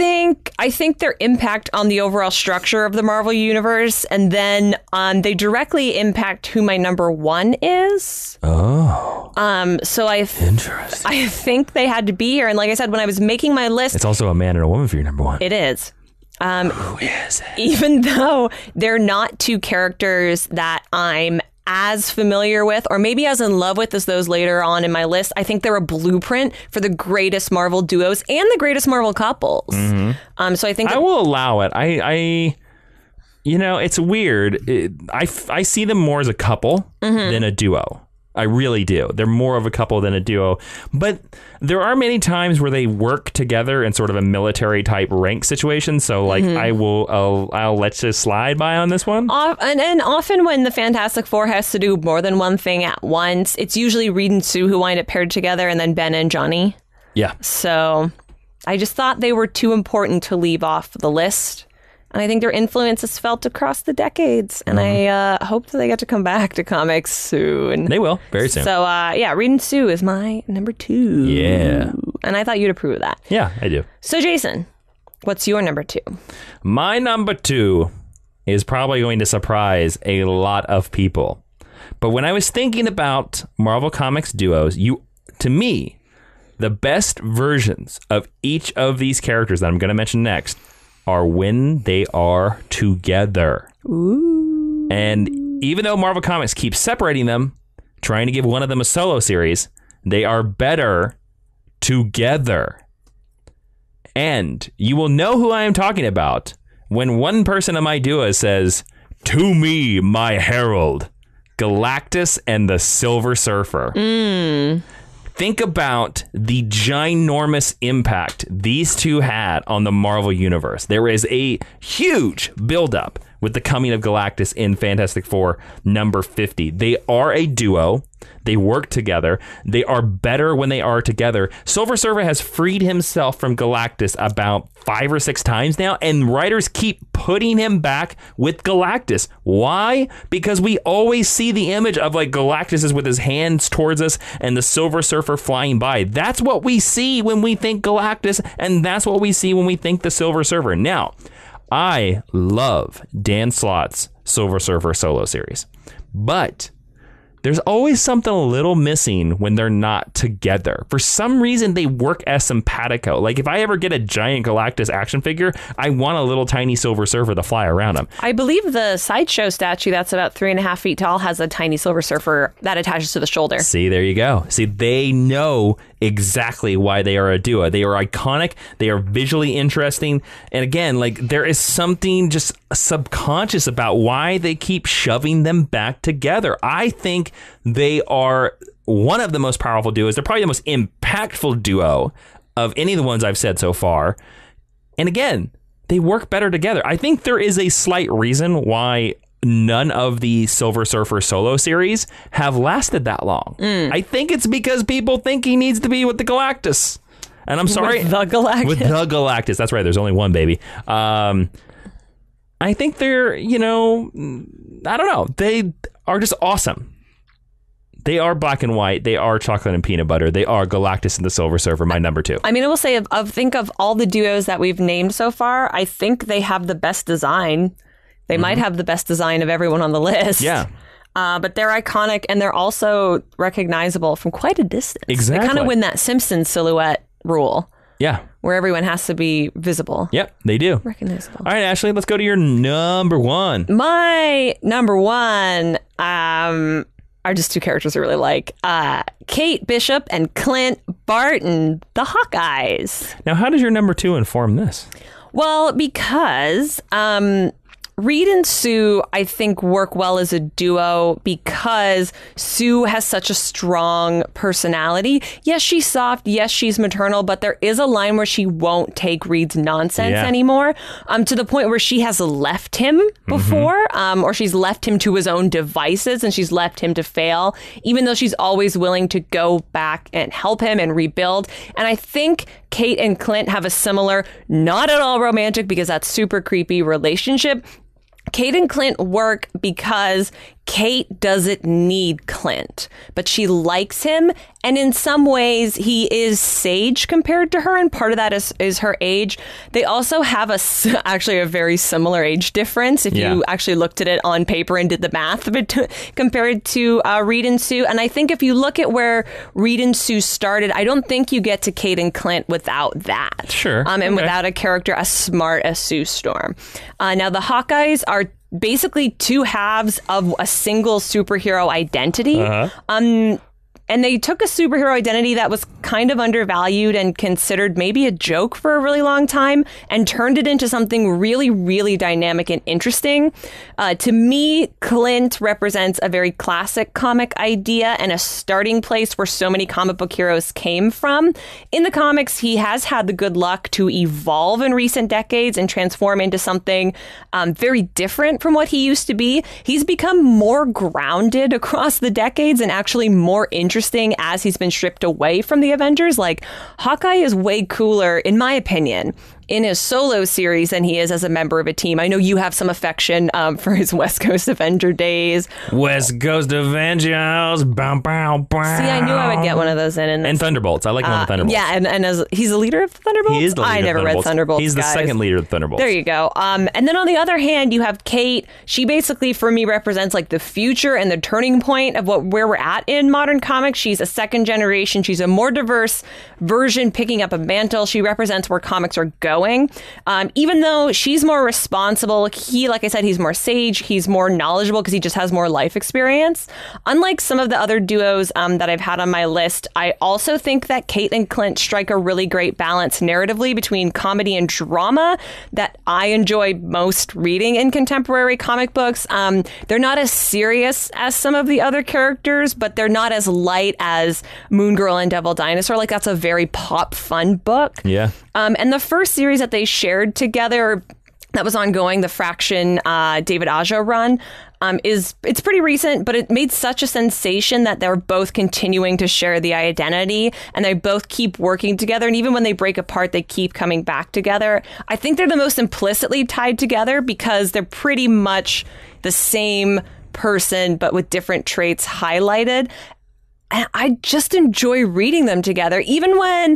Speaker 2: think their impact on the overall structure of the Marvel Universe, and then they directly impact who my number one is.
Speaker 1: Oh.
Speaker 2: So
Speaker 1: interesting.
Speaker 2: I think they had to be here. And like I said, when I was making my list,
Speaker 1: it's also a man and a woman for your number one.
Speaker 2: It is.
Speaker 1: Who is it?
Speaker 2: Even though they're not two characters that I'm as familiar with or maybe as in love with as those later on in my list, I think they're a blueprint for the greatest Marvel duos and the greatest Marvel couples. Mm-hmm. So I think
Speaker 1: I will allow it. I it's weird. I see them more as a couple than a duo. I really do. They're more of a couple than a duo. But there are many times where they work together in sort of a military type rank situation. So like I'll let you slide by on this one.
Speaker 2: And often when the Fantastic Four has to do more than one thing at once, it's usually Reed and Sue who wind up paired together, and then Ben and Johnny.
Speaker 1: Yeah.
Speaker 2: So I just thought they were too important to leave off the list. And I think their influence is felt across the decades. And I hope that they get to come back to comics soon.
Speaker 1: They will, very soon.
Speaker 2: So, Reed and Sue is my number two.
Speaker 1: Yeah.
Speaker 2: And I thought you'd approve of that.
Speaker 1: Yeah, I do.
Speaker 2: So, Jason, what's your number two?
Speaker 1: My number two is probably going to surprise a lot of people. But when I was thinking about Marvel Comics duos, to me, the best versions of each of these characters that I'm going to mention next are when they are together.
Speaker 2: Ooh.
Speaker 1: And even though Marvel Comics keeps separating them, trying to give one of them a solo series, they are better together. And you will know who I am talking about when one person of my duo says, "To me, my herald, Galactus and the Silver Surfer." Think about the ginormous impact these two had on the Marvel Universe. There is a huge buildup with the coming of Galactus in Fantastic Four number 50. They are a duo. They work together. They are better when they are together. Silver Surfer has freed himself from Galactus about 5 or 6 times now, and writers keep putting him back with Galactus. Why? Because we always see the image of like Galactus is with his hands towards us and the Silver Surfer flying by. That's what we see when we think Galactus, and that's what we see when we think the Silver Surfer. Now, I love Dan Slott's Silver Surfer solo series, but there's always something a little missing when they're not together. For some reason, they work as simpatico. Like if I ever get a giant Galactus action figure, I want a little tiny Silver Surfer to fly around him.
Speaker 2: I believe the Sideshow statue that's about 3.5 feet tall has a tiny Silver Surfer that attaches to the shoulder.
Speaker 1: See, there you go. See, they know exactly why they are a duo. They are iconic. They are visually interesting. And again, like there is something just subconscious about why they keep shoving them back together. I think they are one of the most powerful duos. They're probably the most impactful duo of any of the ones I've said so far. And again, they work better together. I think there is a slight reason why none of the Silver Surfer solo series have lasted that long. I think it's because people think he needs to be with the Galactus. And I'm sorry.
Speaker 2: With the Galactus.
Speaker 1: With the Galactus. That's right. There's only one, baby. I think they're, I don't know. They are just awesome. They are black and white. They are chocolate and peanut butter. They are Galactus and the Silver Surfer, my number two.
Speaker 2: I mean, I will say, think of all the duos that we've named so far, I think they have the best design. They might have the best design of everyone on the list.
Speaker 1: Yeah.
Speaker 2: But they're iconic, and they're also recognizable from quite a distance.
Speaker 1: Exactly.
Speaker 2: They kind of win that Simpsons silhouette rule.
Speaker 1: Yeah.
Speaker 2: Where everyone has to be visible.
Speaker 1: Yep, they do.
Speaker 2: Recognizable.
Speaker 1: All right, Ashley, let's go to your number one.
Speaker 2: My number one are just two characters I really like. Kate Bishop and Clint Barton, the Hawkeyes.
Speaker 1: Now, how does your number two inform this?
Speaker 2: Well, because Reed and Sue, I think, work well as a duo because Sue has such a strong personality. Yes, she's soft. Yes, she's maternal. But there is a line where she won't take Reed's nonsense anymore, to the point where she has left him before, or she's left him to his own devices and she's left him to fail, even though she's always willing to go back and help him and rebuild. And I think Kate and Clint have a similar, not at all romantic because that's super creepy, relationship. Kate and Clint work because Kate doesn't need Clint, but she likes him. And in some ways, he is sage compared to her. And part of that is her age. They also have actually a very similar age difference. If you actually looked at it on paper and did the math compared to Reed and Sue. And I think if you look at where Reed and Sue started, I don't think you get to Kate and Clint without that.
Speaker 1: Sure.
Speaker 2: And without a character as smart as Sue Storm. Now, the Hawkeyes are basically two halves of a single superhero identity. And they took a superhero identity that was kind of undervalued and considered maybe a joke for a really long time and turned it into something really, really dynamic and interesting. To me, Clint represents a very classic comic idea and a starting place where so many comic book heroes came from. In the comics, he has had the good luck to evolve in recent decades and transform into something very different from what he used to be. He's become more grounded across the decades and actually more interesting as he's been stripped away from the Avengers. Like, Hawkeye is way cooler, in my opinion, in his solo series than he is as a member of a team. I know you have some affection for his West Coast Avenger days.
Speaker 1: West Coast Avengers. Bow, bow, bow.
Speaker 2: See, I knew I would get one of those in.
Speaker 1: And Thunderbolts. I like one of the Thunderbolts.
Speaker 2: Yeah, and as he's the leader of the Thunderbolts?
Speaker 1: He is the leader
Speaker 2: I never read Thunderbolts,
Speaker 1: He's the second leader of the Thunderbolts.
Speaker 2: There you go. And then on the other hand, you have Kate. She basically, for me, represents like the future and the turning point of where we're at in modern comics. She's a second generation. She's a more diverse version picking up a mantle. She represents where comics are going. Even though she's more responsible, he, like I said, he's more sage, he's more knowledgeable because he just has more life experience. Unlike some of the other duos that I've had on my list, I also think that Kate and Clint strike a really great balance narratively between comedy and drama that I enjoy most reading in contemporary comic books. They're not as serious as some of the other characters, but they're not as light as Moon Girl and Devil Dinosaur. Like, that's a very pop fun book.
Speaker 1: Yeah.
Speaker 2: And the first series that they shared together that was ongoing, the Fraction David Aja run, it's pretty recent, but it made such a sensation that they're both continuing to share the identity and they both keep working together. And even when they break apart, they keep coming back together. I think they're the most implicitly tied together because they're pretty much the same person, but with different traits highlighted. And I just enjoy reading them together. Even when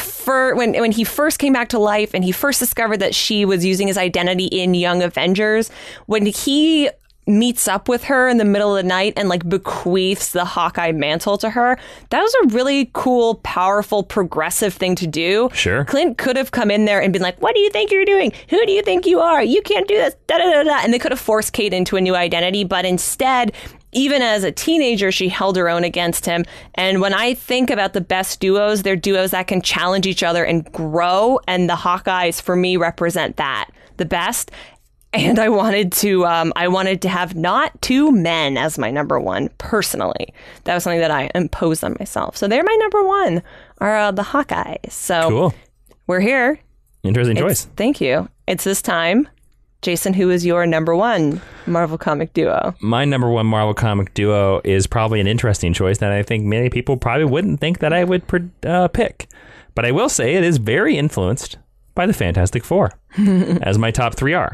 Speaker 2: when he first came back to life and he first discovered that she was using his identity in Young Avengers, when he meets up with her in the middle of the night and like bequeaths the Hawkeye mantle to her, that was a really cool, powerful, progressive thing to do.
Speaker 1: Sure.
Speaker 2: Clint could have come in there and been like, what do you think you're doing? Who do you think you are? You can't do this. Da, da, da, da. And they could have forced Kate into a new identity, but instead, even as a teenager, she held her own against him. And when I think about the best duos, they're duos that can challenge each other and grow. And the Hawkeyes, for me, represent that the best. And I wanted to have not two men as my number one personally. That was something that I imposed on myself. So they're my number one, are the Hawkeyes. So
Speaker 1: cool.
Speaker 2: We're here.
Speaker 1: Interesting choice.
Speaker 2: Thank you. It's this time. Jason, who is your number one Marvel comic duo?
Speaker 1: My number one Marvel comic duo is probably an interesting choice that I think many people probably wouldn't think that I would pick. But I will say it is very influenced by the Fantastic Four, as my top three are.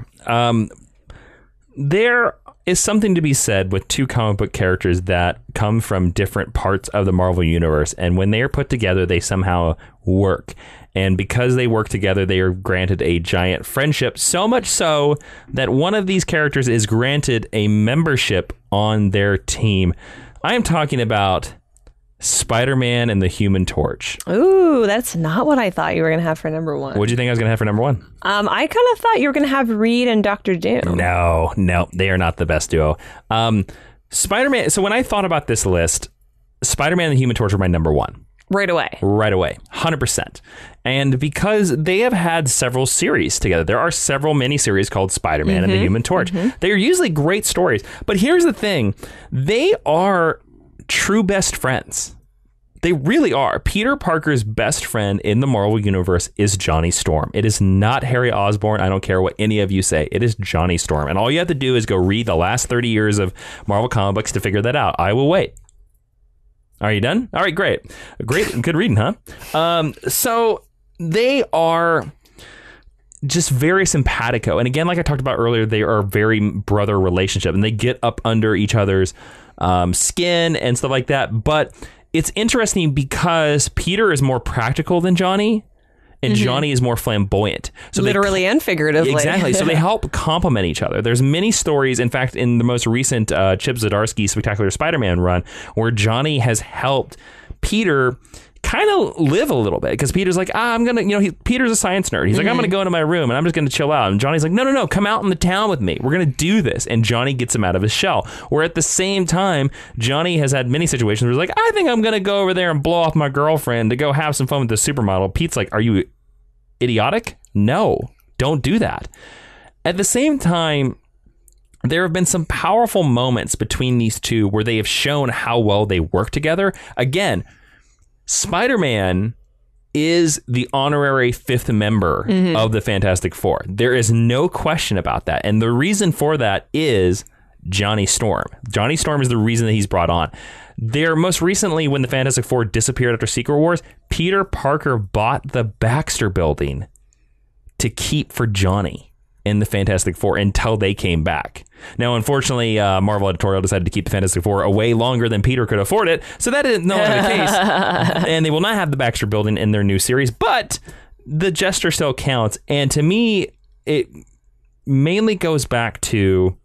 Speaker 1: There is something to be said with two comic book characters that come from different parts of the Marvel Universe, and when they are put together, they somehow work. And because they work together, they are granted a giant friendship, so much so that one of these characters is granted a membership on their team. I am talking about Spider-Man and the Human Torch.
Speaker 2: Ooh, that's not what I thought you were going to have for number one.
Speaker 1: What do you think I was going to have for number one?
Speaker 2: I kind of thought you were going to have Reed and Dr. Doom.
Speaker 1: No, they are not the best duo. Spider-Man. So when I thought about this list, Spider-Man and the Human Torch were my number one.
Speaker 2: Right away.
Speaker 1: Right away. 100%. And because they have had several series together, there are several miniseries called Spider-Man and the Human Torch. They are usually great stories. But here's the thing. They are true best friends. They really are. Peter Parker's best friend in the Marvel Universe is Johnny Storm. It is not Harry Osborn. I don't care what any of you say. It is Johnny Storm. And all you have to do is go read the last 30 years of Marvel comic books to figure that out. I will wait. Are you done? All right, great. Good reading, huh? So they are just very simpatico. And again, like I talked about earlier, they are a very brother relationship and they get up under each other's skin and stuff like that. But it's interesting because Peter is more practical than Johnny. And Johnny is more flamboyant. So
Speaker 2: literally and figuratively.
Speaker 1: Exactly. So they help complement each other. There's many stories, in fact, in the most recent Chip Zdarsky Spectacular Spider-Man run, where Johnny has helped Peter kind of live a little bit. Because Peter's like, I'm going to, Peter's a science nerd. He's like, I'm going to go into my room and I'm just going to chill out. And Johnny's like, no, come out in the town with me. We're going to do this. And Johnny gets him out of his shell. Where at the same time, Johnny has had many situations where he's like, I think I'm going to go over there and blow off my girlfriend to go have some fun with the supermodel. Pete's like, are you idiotic? No, don't do that. At the same time, there have been some powerful moments between these two where they have shown how well they work together. Again, Spider-Man is the honorary fifth member of the Fantastic Four. There is no question about that. And the reason for that is Johnny Storm. Johnny Storm is the reason that he's brought on. There, most recently, when the Fantastic Four disappeared after Secret Wars, Peter Parker bought the Baxter Building to keep for Johnny in the Fantastic Four until they came back. Now, unfortunately, Marvel Editorial decided to keep the Fantastic Four away longer than Peter could afford it, so that is no longer the case. And they will not have the Baxter Building in their new series, but the gesture still counts. And to me, it mainly goes back to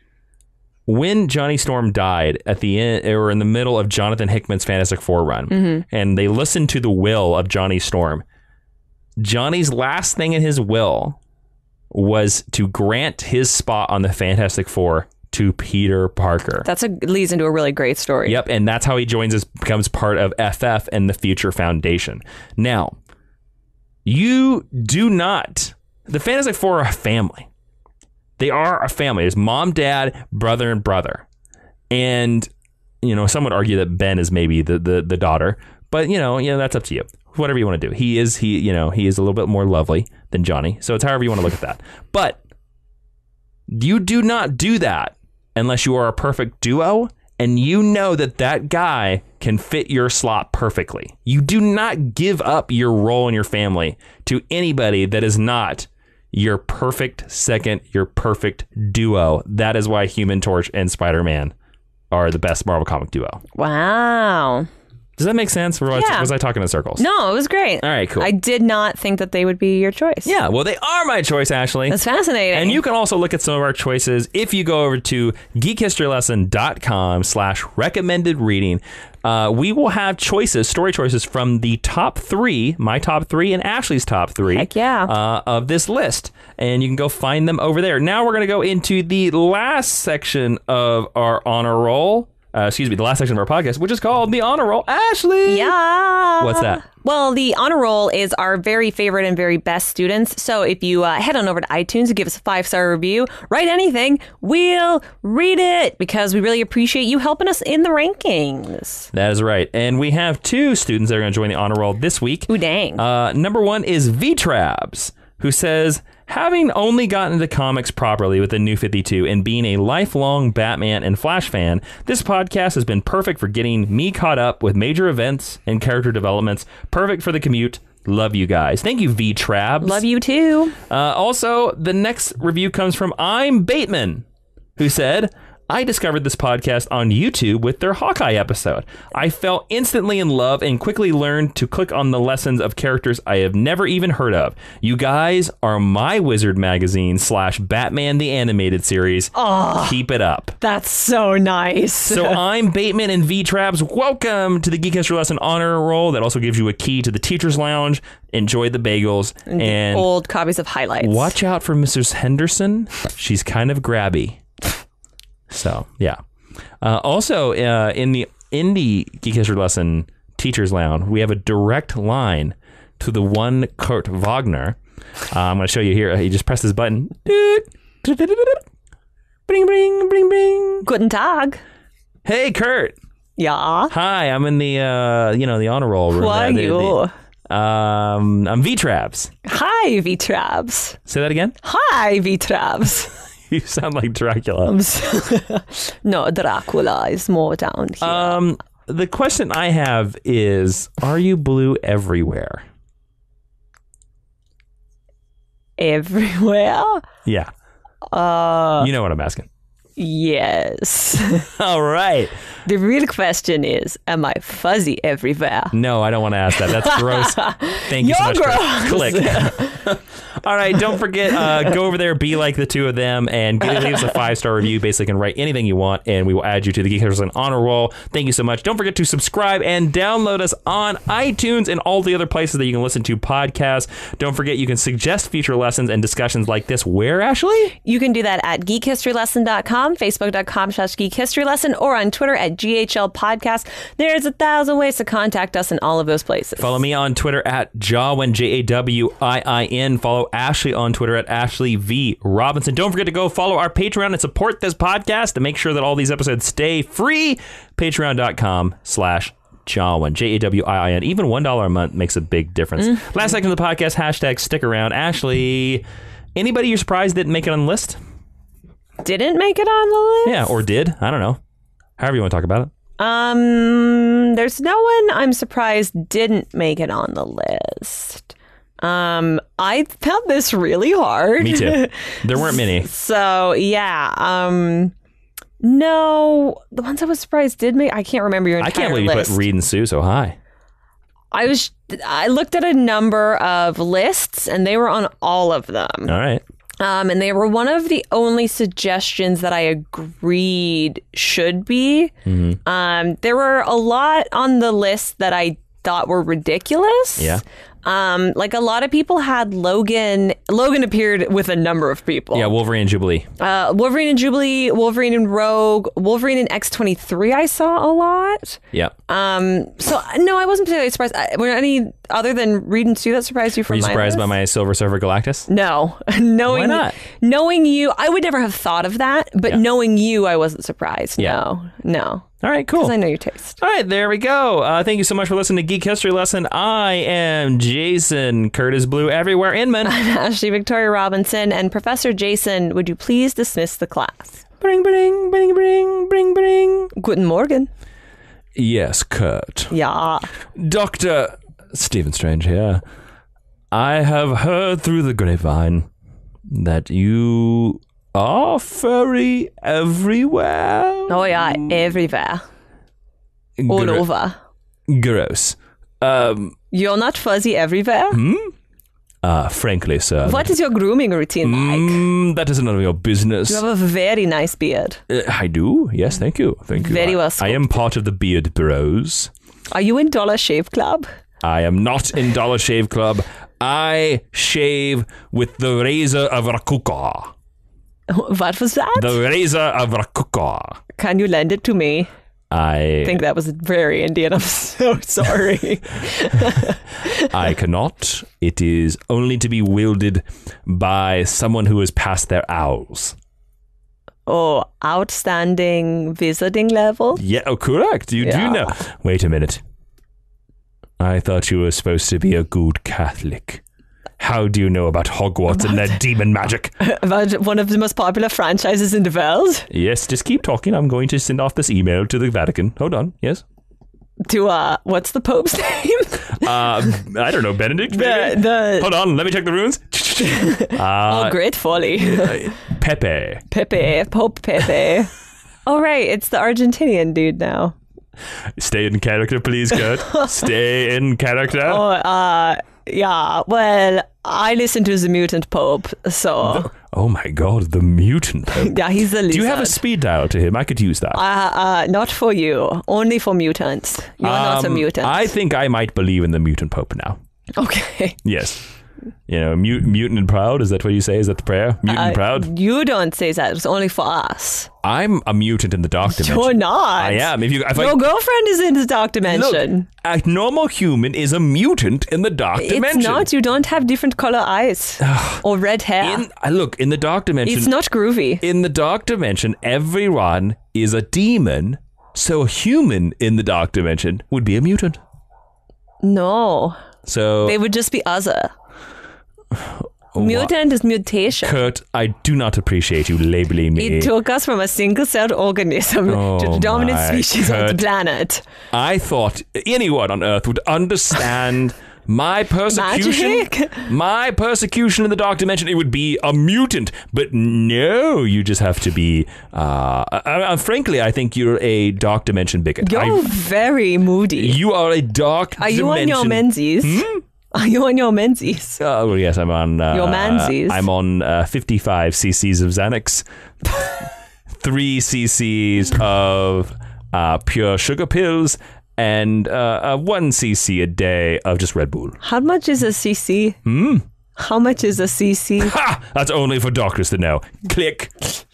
Speaker 1: when Johnny Storm died at the end, or in the middle of Jonathan Hickman's Fantastic Four run, and they listened to the will of Johnny Storm. Johnny's last thing in his will was to grant his spot on the Fantastic Four to Peter Parker.
Speaker 2: Leads into a really great story.
Speaker 1: Yep, and that's how he becomes part of FF and the Future Foundation. Now, the Fantastic Four are a family. They are a family. There's mom, dad, brother, and brother. And, some would argue that Ben is maybe the daughter, but that's up to you. Whatever you want to do. He is a little bit more lovely than Johnny. So it's however you want to look at that. But you do not do that unless you are a perfect duo and you know that guy can fit your slot perfectly. You do not give up your role in your family to anybody that is not your perfect second, your perfect duo. That is why Human Torch and Spider-Man are the best Marvel comic duo.
Speaker 2: Wow.
Speaker 1: Does that make sense? Was I talking in circles?
Speaker 2: No, it was great.
Speaker 1: All right, cool.
Speaker 2: I did not think that they would be your choice.
Speaker 1: Yeah, well, they are my choice, Ashley.
Speaker 2: That's fascinating.
Speaker 1: And you can also look at some of our choices if you go over to geekhistorylesson.com/recommended reading. We will have story choices from the top three, my top three and Ashley's top three.
Speaker 2: Heck yeah.
Speaker 1: Of this list. And you can go find them over there. Now we're going to go into the last section of our honor roll. The last section of our podcast, which is called The Honor Roll. Ashley!
Speaker 2: Yeah!
Speaker 1: What's that?
Speaker 2: Well, the honor roll is our very favorite and very best students. So if you head on over to iTunes and give us a 5-star review, write anything, we'll read it because we really appreciate you helping us in the rankings.
Speaker 1: That is right. And we have two students that are going to join the honor roll this week.
Speaker 2: Ooh, dang.
Speaker 1: Number one is V-Trabs, who says, having only gotten into comics properly with the New 52 and being a lifelong Batman and Flash fan, this podcast has been perfect for getting me caught up with major events and character developments. Perfect for the commute. Love you guys. Thank you, V-Trabs.
Speaker 2: Love you too.
Speaker 1: Also, the next review comes from I'm Bateman, who said, I discovered this podcast on YouTube with their Hawkeye episode. I fell instantly in love and quickly learned to click on the lessons of characters I have never even heard of. You guys are my Wizard magazine / Batman the Animated Series.
Speaker 2: Oh,
Speaker 1: keep it up.
Speaker 2: That's so nice.
Speaker 1: So I'm Bateman and V-Trabs. Welcome to the Geek History Lesson Honor Roll. That also gives you a key to the Teacher's Lounge. Enjoy the bagels. And
Speaker 2: old copies of highlights.
Speaker 1: Watch out for Mrs. Henderson. She's kind of grabby. So, yeah. Also, in the Geek History Lesson Teacher's Lounge. We have a direct line to the one Kurt Wagner. I'm going to show you here. He just pressed this button. Bring, bring, bring, bring.
Speaker 2: Guten Tag.
Speaker 1: Hey, Kurt.
Speaker 2: Yeah.
Speaker 1: Hi, I'm in the the honor roll room.
Speaker 2: Who are you?
Speaker 1: I'm V-Trabs.
Speaker 2: Hi, V-Trabs.
Speaker 1: Say that again.
Speaker 2: Hi, V-Trabs.
Speaker 1: You sound like Dracula.
Speaker 2: No, Dracula is more down here.
Speaker 1: The question I have is, are you blue everywhere?
Speaker 2: Everywhere?
Speaker 1: Yeah. You know what I'm asking.
Speaker 2: Yes.
Speaker 1: All right.
Speaker 2: The real question is, am I fuzzy everywhere?
Speaker 1: No, I don't want to ask that. That's gross. Thank you so much.
Speaker 2: Gross.
Speaker 1: Click. All right, don't forget, go over there, be like the two of them, and leave us a 5-star review. Basically, can write anything you want, and we will add you to the Geek History Lesson honor roll. Thank you so much. Don't forget to subscribe and download us on iTunes and all the other places that you can listen to podcasts. Don't forget, you can suggest future lessons and discussions like this. Where, Ashley?
Speaker 2: You can do that at geekhistorylesson.com, facebook.com/geekhistorylesson, or on Twitter at GHL Podcast. There's 1,000 ways to contact us in all of those places.
Speaker 1: Follow me on Twitter at Jawin, Jawin. Follow Ashley on Twitter at Ashley V. Robinson. Don't forget to go follow our Patreon and support this podcast to make sure that all these episodes stay free. Patreon.com/Jawin, Jawin. Even $1 a month makes a big difference. Last second of the podcast, hashtag stick around. Ashley, anybody you're surprised didn't make it on the list?
Speaker 2: Didn't make it on the list?
Speaker 1: Yeah, or did. I don't know. However you want to talk about it.
Speaker 2: There's no one I'm surprised didn't make it on the list. I found this really hard.
Speaker 1: Me too. There weren't many.
Speaker 2: So, yeah. No, the ones I was surprised did make, I can't remember your entire list.
Speaker 1: I can't believe you put Reed and Sue so high.
Speaker 2: I looked at a number of lists, and they were on all of them.
Speaker 1: All right.
Speaker 2: And they were one of the only suggestions that I agreed should be. Mm-hmm. There were a lot on the list that I thought were ridiculous.
Speaker 1: Yeah.
Speaker 2: Like a lot of people had Logan. Logan appeared with a number of people.
Speaker 1: Yeah, Wolverine and Jubilee.
Speaker 2: Wolverine and Jubilee, Wolverine and Rogue, Wolverine and X-23 I saw a lot.
Speaker 1: Yeah.
Speaker 2: So, no, I wasn't particularly surprised. Were any other than Reed and Sue that surprised you from my list?
Speaker 1: Were you surprised by my Silver Surfer Galactus?
Speaker 2: No.
Speaker 1: Why not?
Speaker 2: Knowing you, I would never have thought of that, but knowing you, I wasn't surprised.
Speaker 1: Yeah.
Speaker 2: No.
Speaker 1: All right, cool.
Speaker 2: Because I know your taste.
Speaker 1: All right, there we go. Thank you so much for listening to Geek History Lesson. I am Jason Curtis Blue everywhere Inman.
Speaker 2: I'm Ashley Victoria Robinson, and Professor Jason, would you please dismiss the class?
Speaker 1: Bring, bring, bring, bring, bring, bring.
Speaker 2: Guten Morgen.
Speaker 1: Yes, Kurt.
Speaker 2: Yeah.
Speaker 1: Dr. Stephen Strange here. I have heard through the grapevine that you are furry everywhere.
Speaker 2: Oh, yeah, everywhere. All over.
Speaker 1: Gross.
Speaker 2: You're not fuzzy everywhere?
Speaker 1: Frankly, sir.
Speaker 2: What is your grooming routine like?
Speaker 1: That is none of your business.
Speaker 2: You have a very nice beard.
Speaker 1: I do? Yes, thank you. Thank you.
Speaker 2: Very well
Speaker 1: I am part of the Beard Bros.
Speaker 2: Are you in Dollar Shave Club?
Speaker 1: I am not in Dollar Shave Club. I shave with the razor of Rakuka.
Speaker 2: What was that?
Speaker 1: The razor of Rakuka.
Speaker 2: Can you lend it to me? I think that was very Indian. I'm so sorry.
Speaker 1: I cannot. It is only to be wielded by someone who has passed their owls.
Speaker 2: Oh, outstanding visiting level?
Speaker 1: Yeah, correct. You do know. Wait a minute. I thought you were supposed to be a good Catholic. How do you know about Hogwarts and their demon magic?
Speaker 2: About one of the most popular franchises in the world?
Speaker 1: Yes, just keep talking. I'm going to send off this email to the Vatican. Hold on. Yes?
Speaker 2: To, what's the Pope's name?
Speaker 1: I don't know. Benedict? Maybe? Hold on. Let me check the runes.
Speaker 2: Great folly.
Speaker 1: Pepe.
Speaker 2: Pope Pepe. Oh, right. It's the Argentinian dude now.
Speaker 1: Stay in character, please, Kurt. Stay in character.
Speaker 2: Yeah, well, I listen to the Mutant Pope, so...
Speaker 1: Oh my god, the Mutant Pope.
Speaker 2: Yeah, he's a lizard.
Speaker 1: Do you have a speed dial to him? I could use that.
Speaker 2: Not for you. Only for mutants. You're not a mutant.
Speaker 1: I think I might believe in the Mutant Pope now.
Speaker 2: Okay.
Speaker 1: Yes. mutant and proud. Is that what you say? Is that the prayer? Mutant and proud?
Speaker 2: You don't say that. It's only for us.
Speaker 1: I'm a mutant in the dark dimension.
Speaker 2: You're not.
Speaker 1: I am.
Speaker 2: Your girlfriend is in the dark dimension.
Speaker 1: Look, a normal human is a mutant in the dark dimension.
Speaker 2: It's not. You don't have different color eyes or red hair.
Speaker 1: In the dark dimension...
Speaker 2: It's not groovy.
Speaker 1: In the dark dimension, everyone is a demon. So a human in the dark dimension would be a mutant.
Speaker 2: No.
Speaker 1: So
Speaker 2: they would just be other. Mutant is mutation.
Speaker 1: Kurt, I do not appreciate you labeling me.
Speaker 2: It took us from a single-celled organism to the dominant species on the planet.
Speaker 1: I thought anyone on Earth would understand my persecution. My persecution in the dark dimension. It would be a mutant. But no, you just have to be... frankly, I think you're a dark dimension bigot.
Speaker 2: You're very moody.
Speaker 1: You are a dark dimension...
Speaker 2: Are you on your menses? Are you on your menses?
Speaker 1: Oh, yes, I'm on...
Speaker 2: your menses?
Speaker 1: I'm on 55 cc's of Xanax, 3 cc's of pure sugar pills, and 1 cc a day of just Red Bull.
Speaker 2: How much is a cc? How much is a cc?
Speaker 1: Ha! That's only for doctors to know. Click.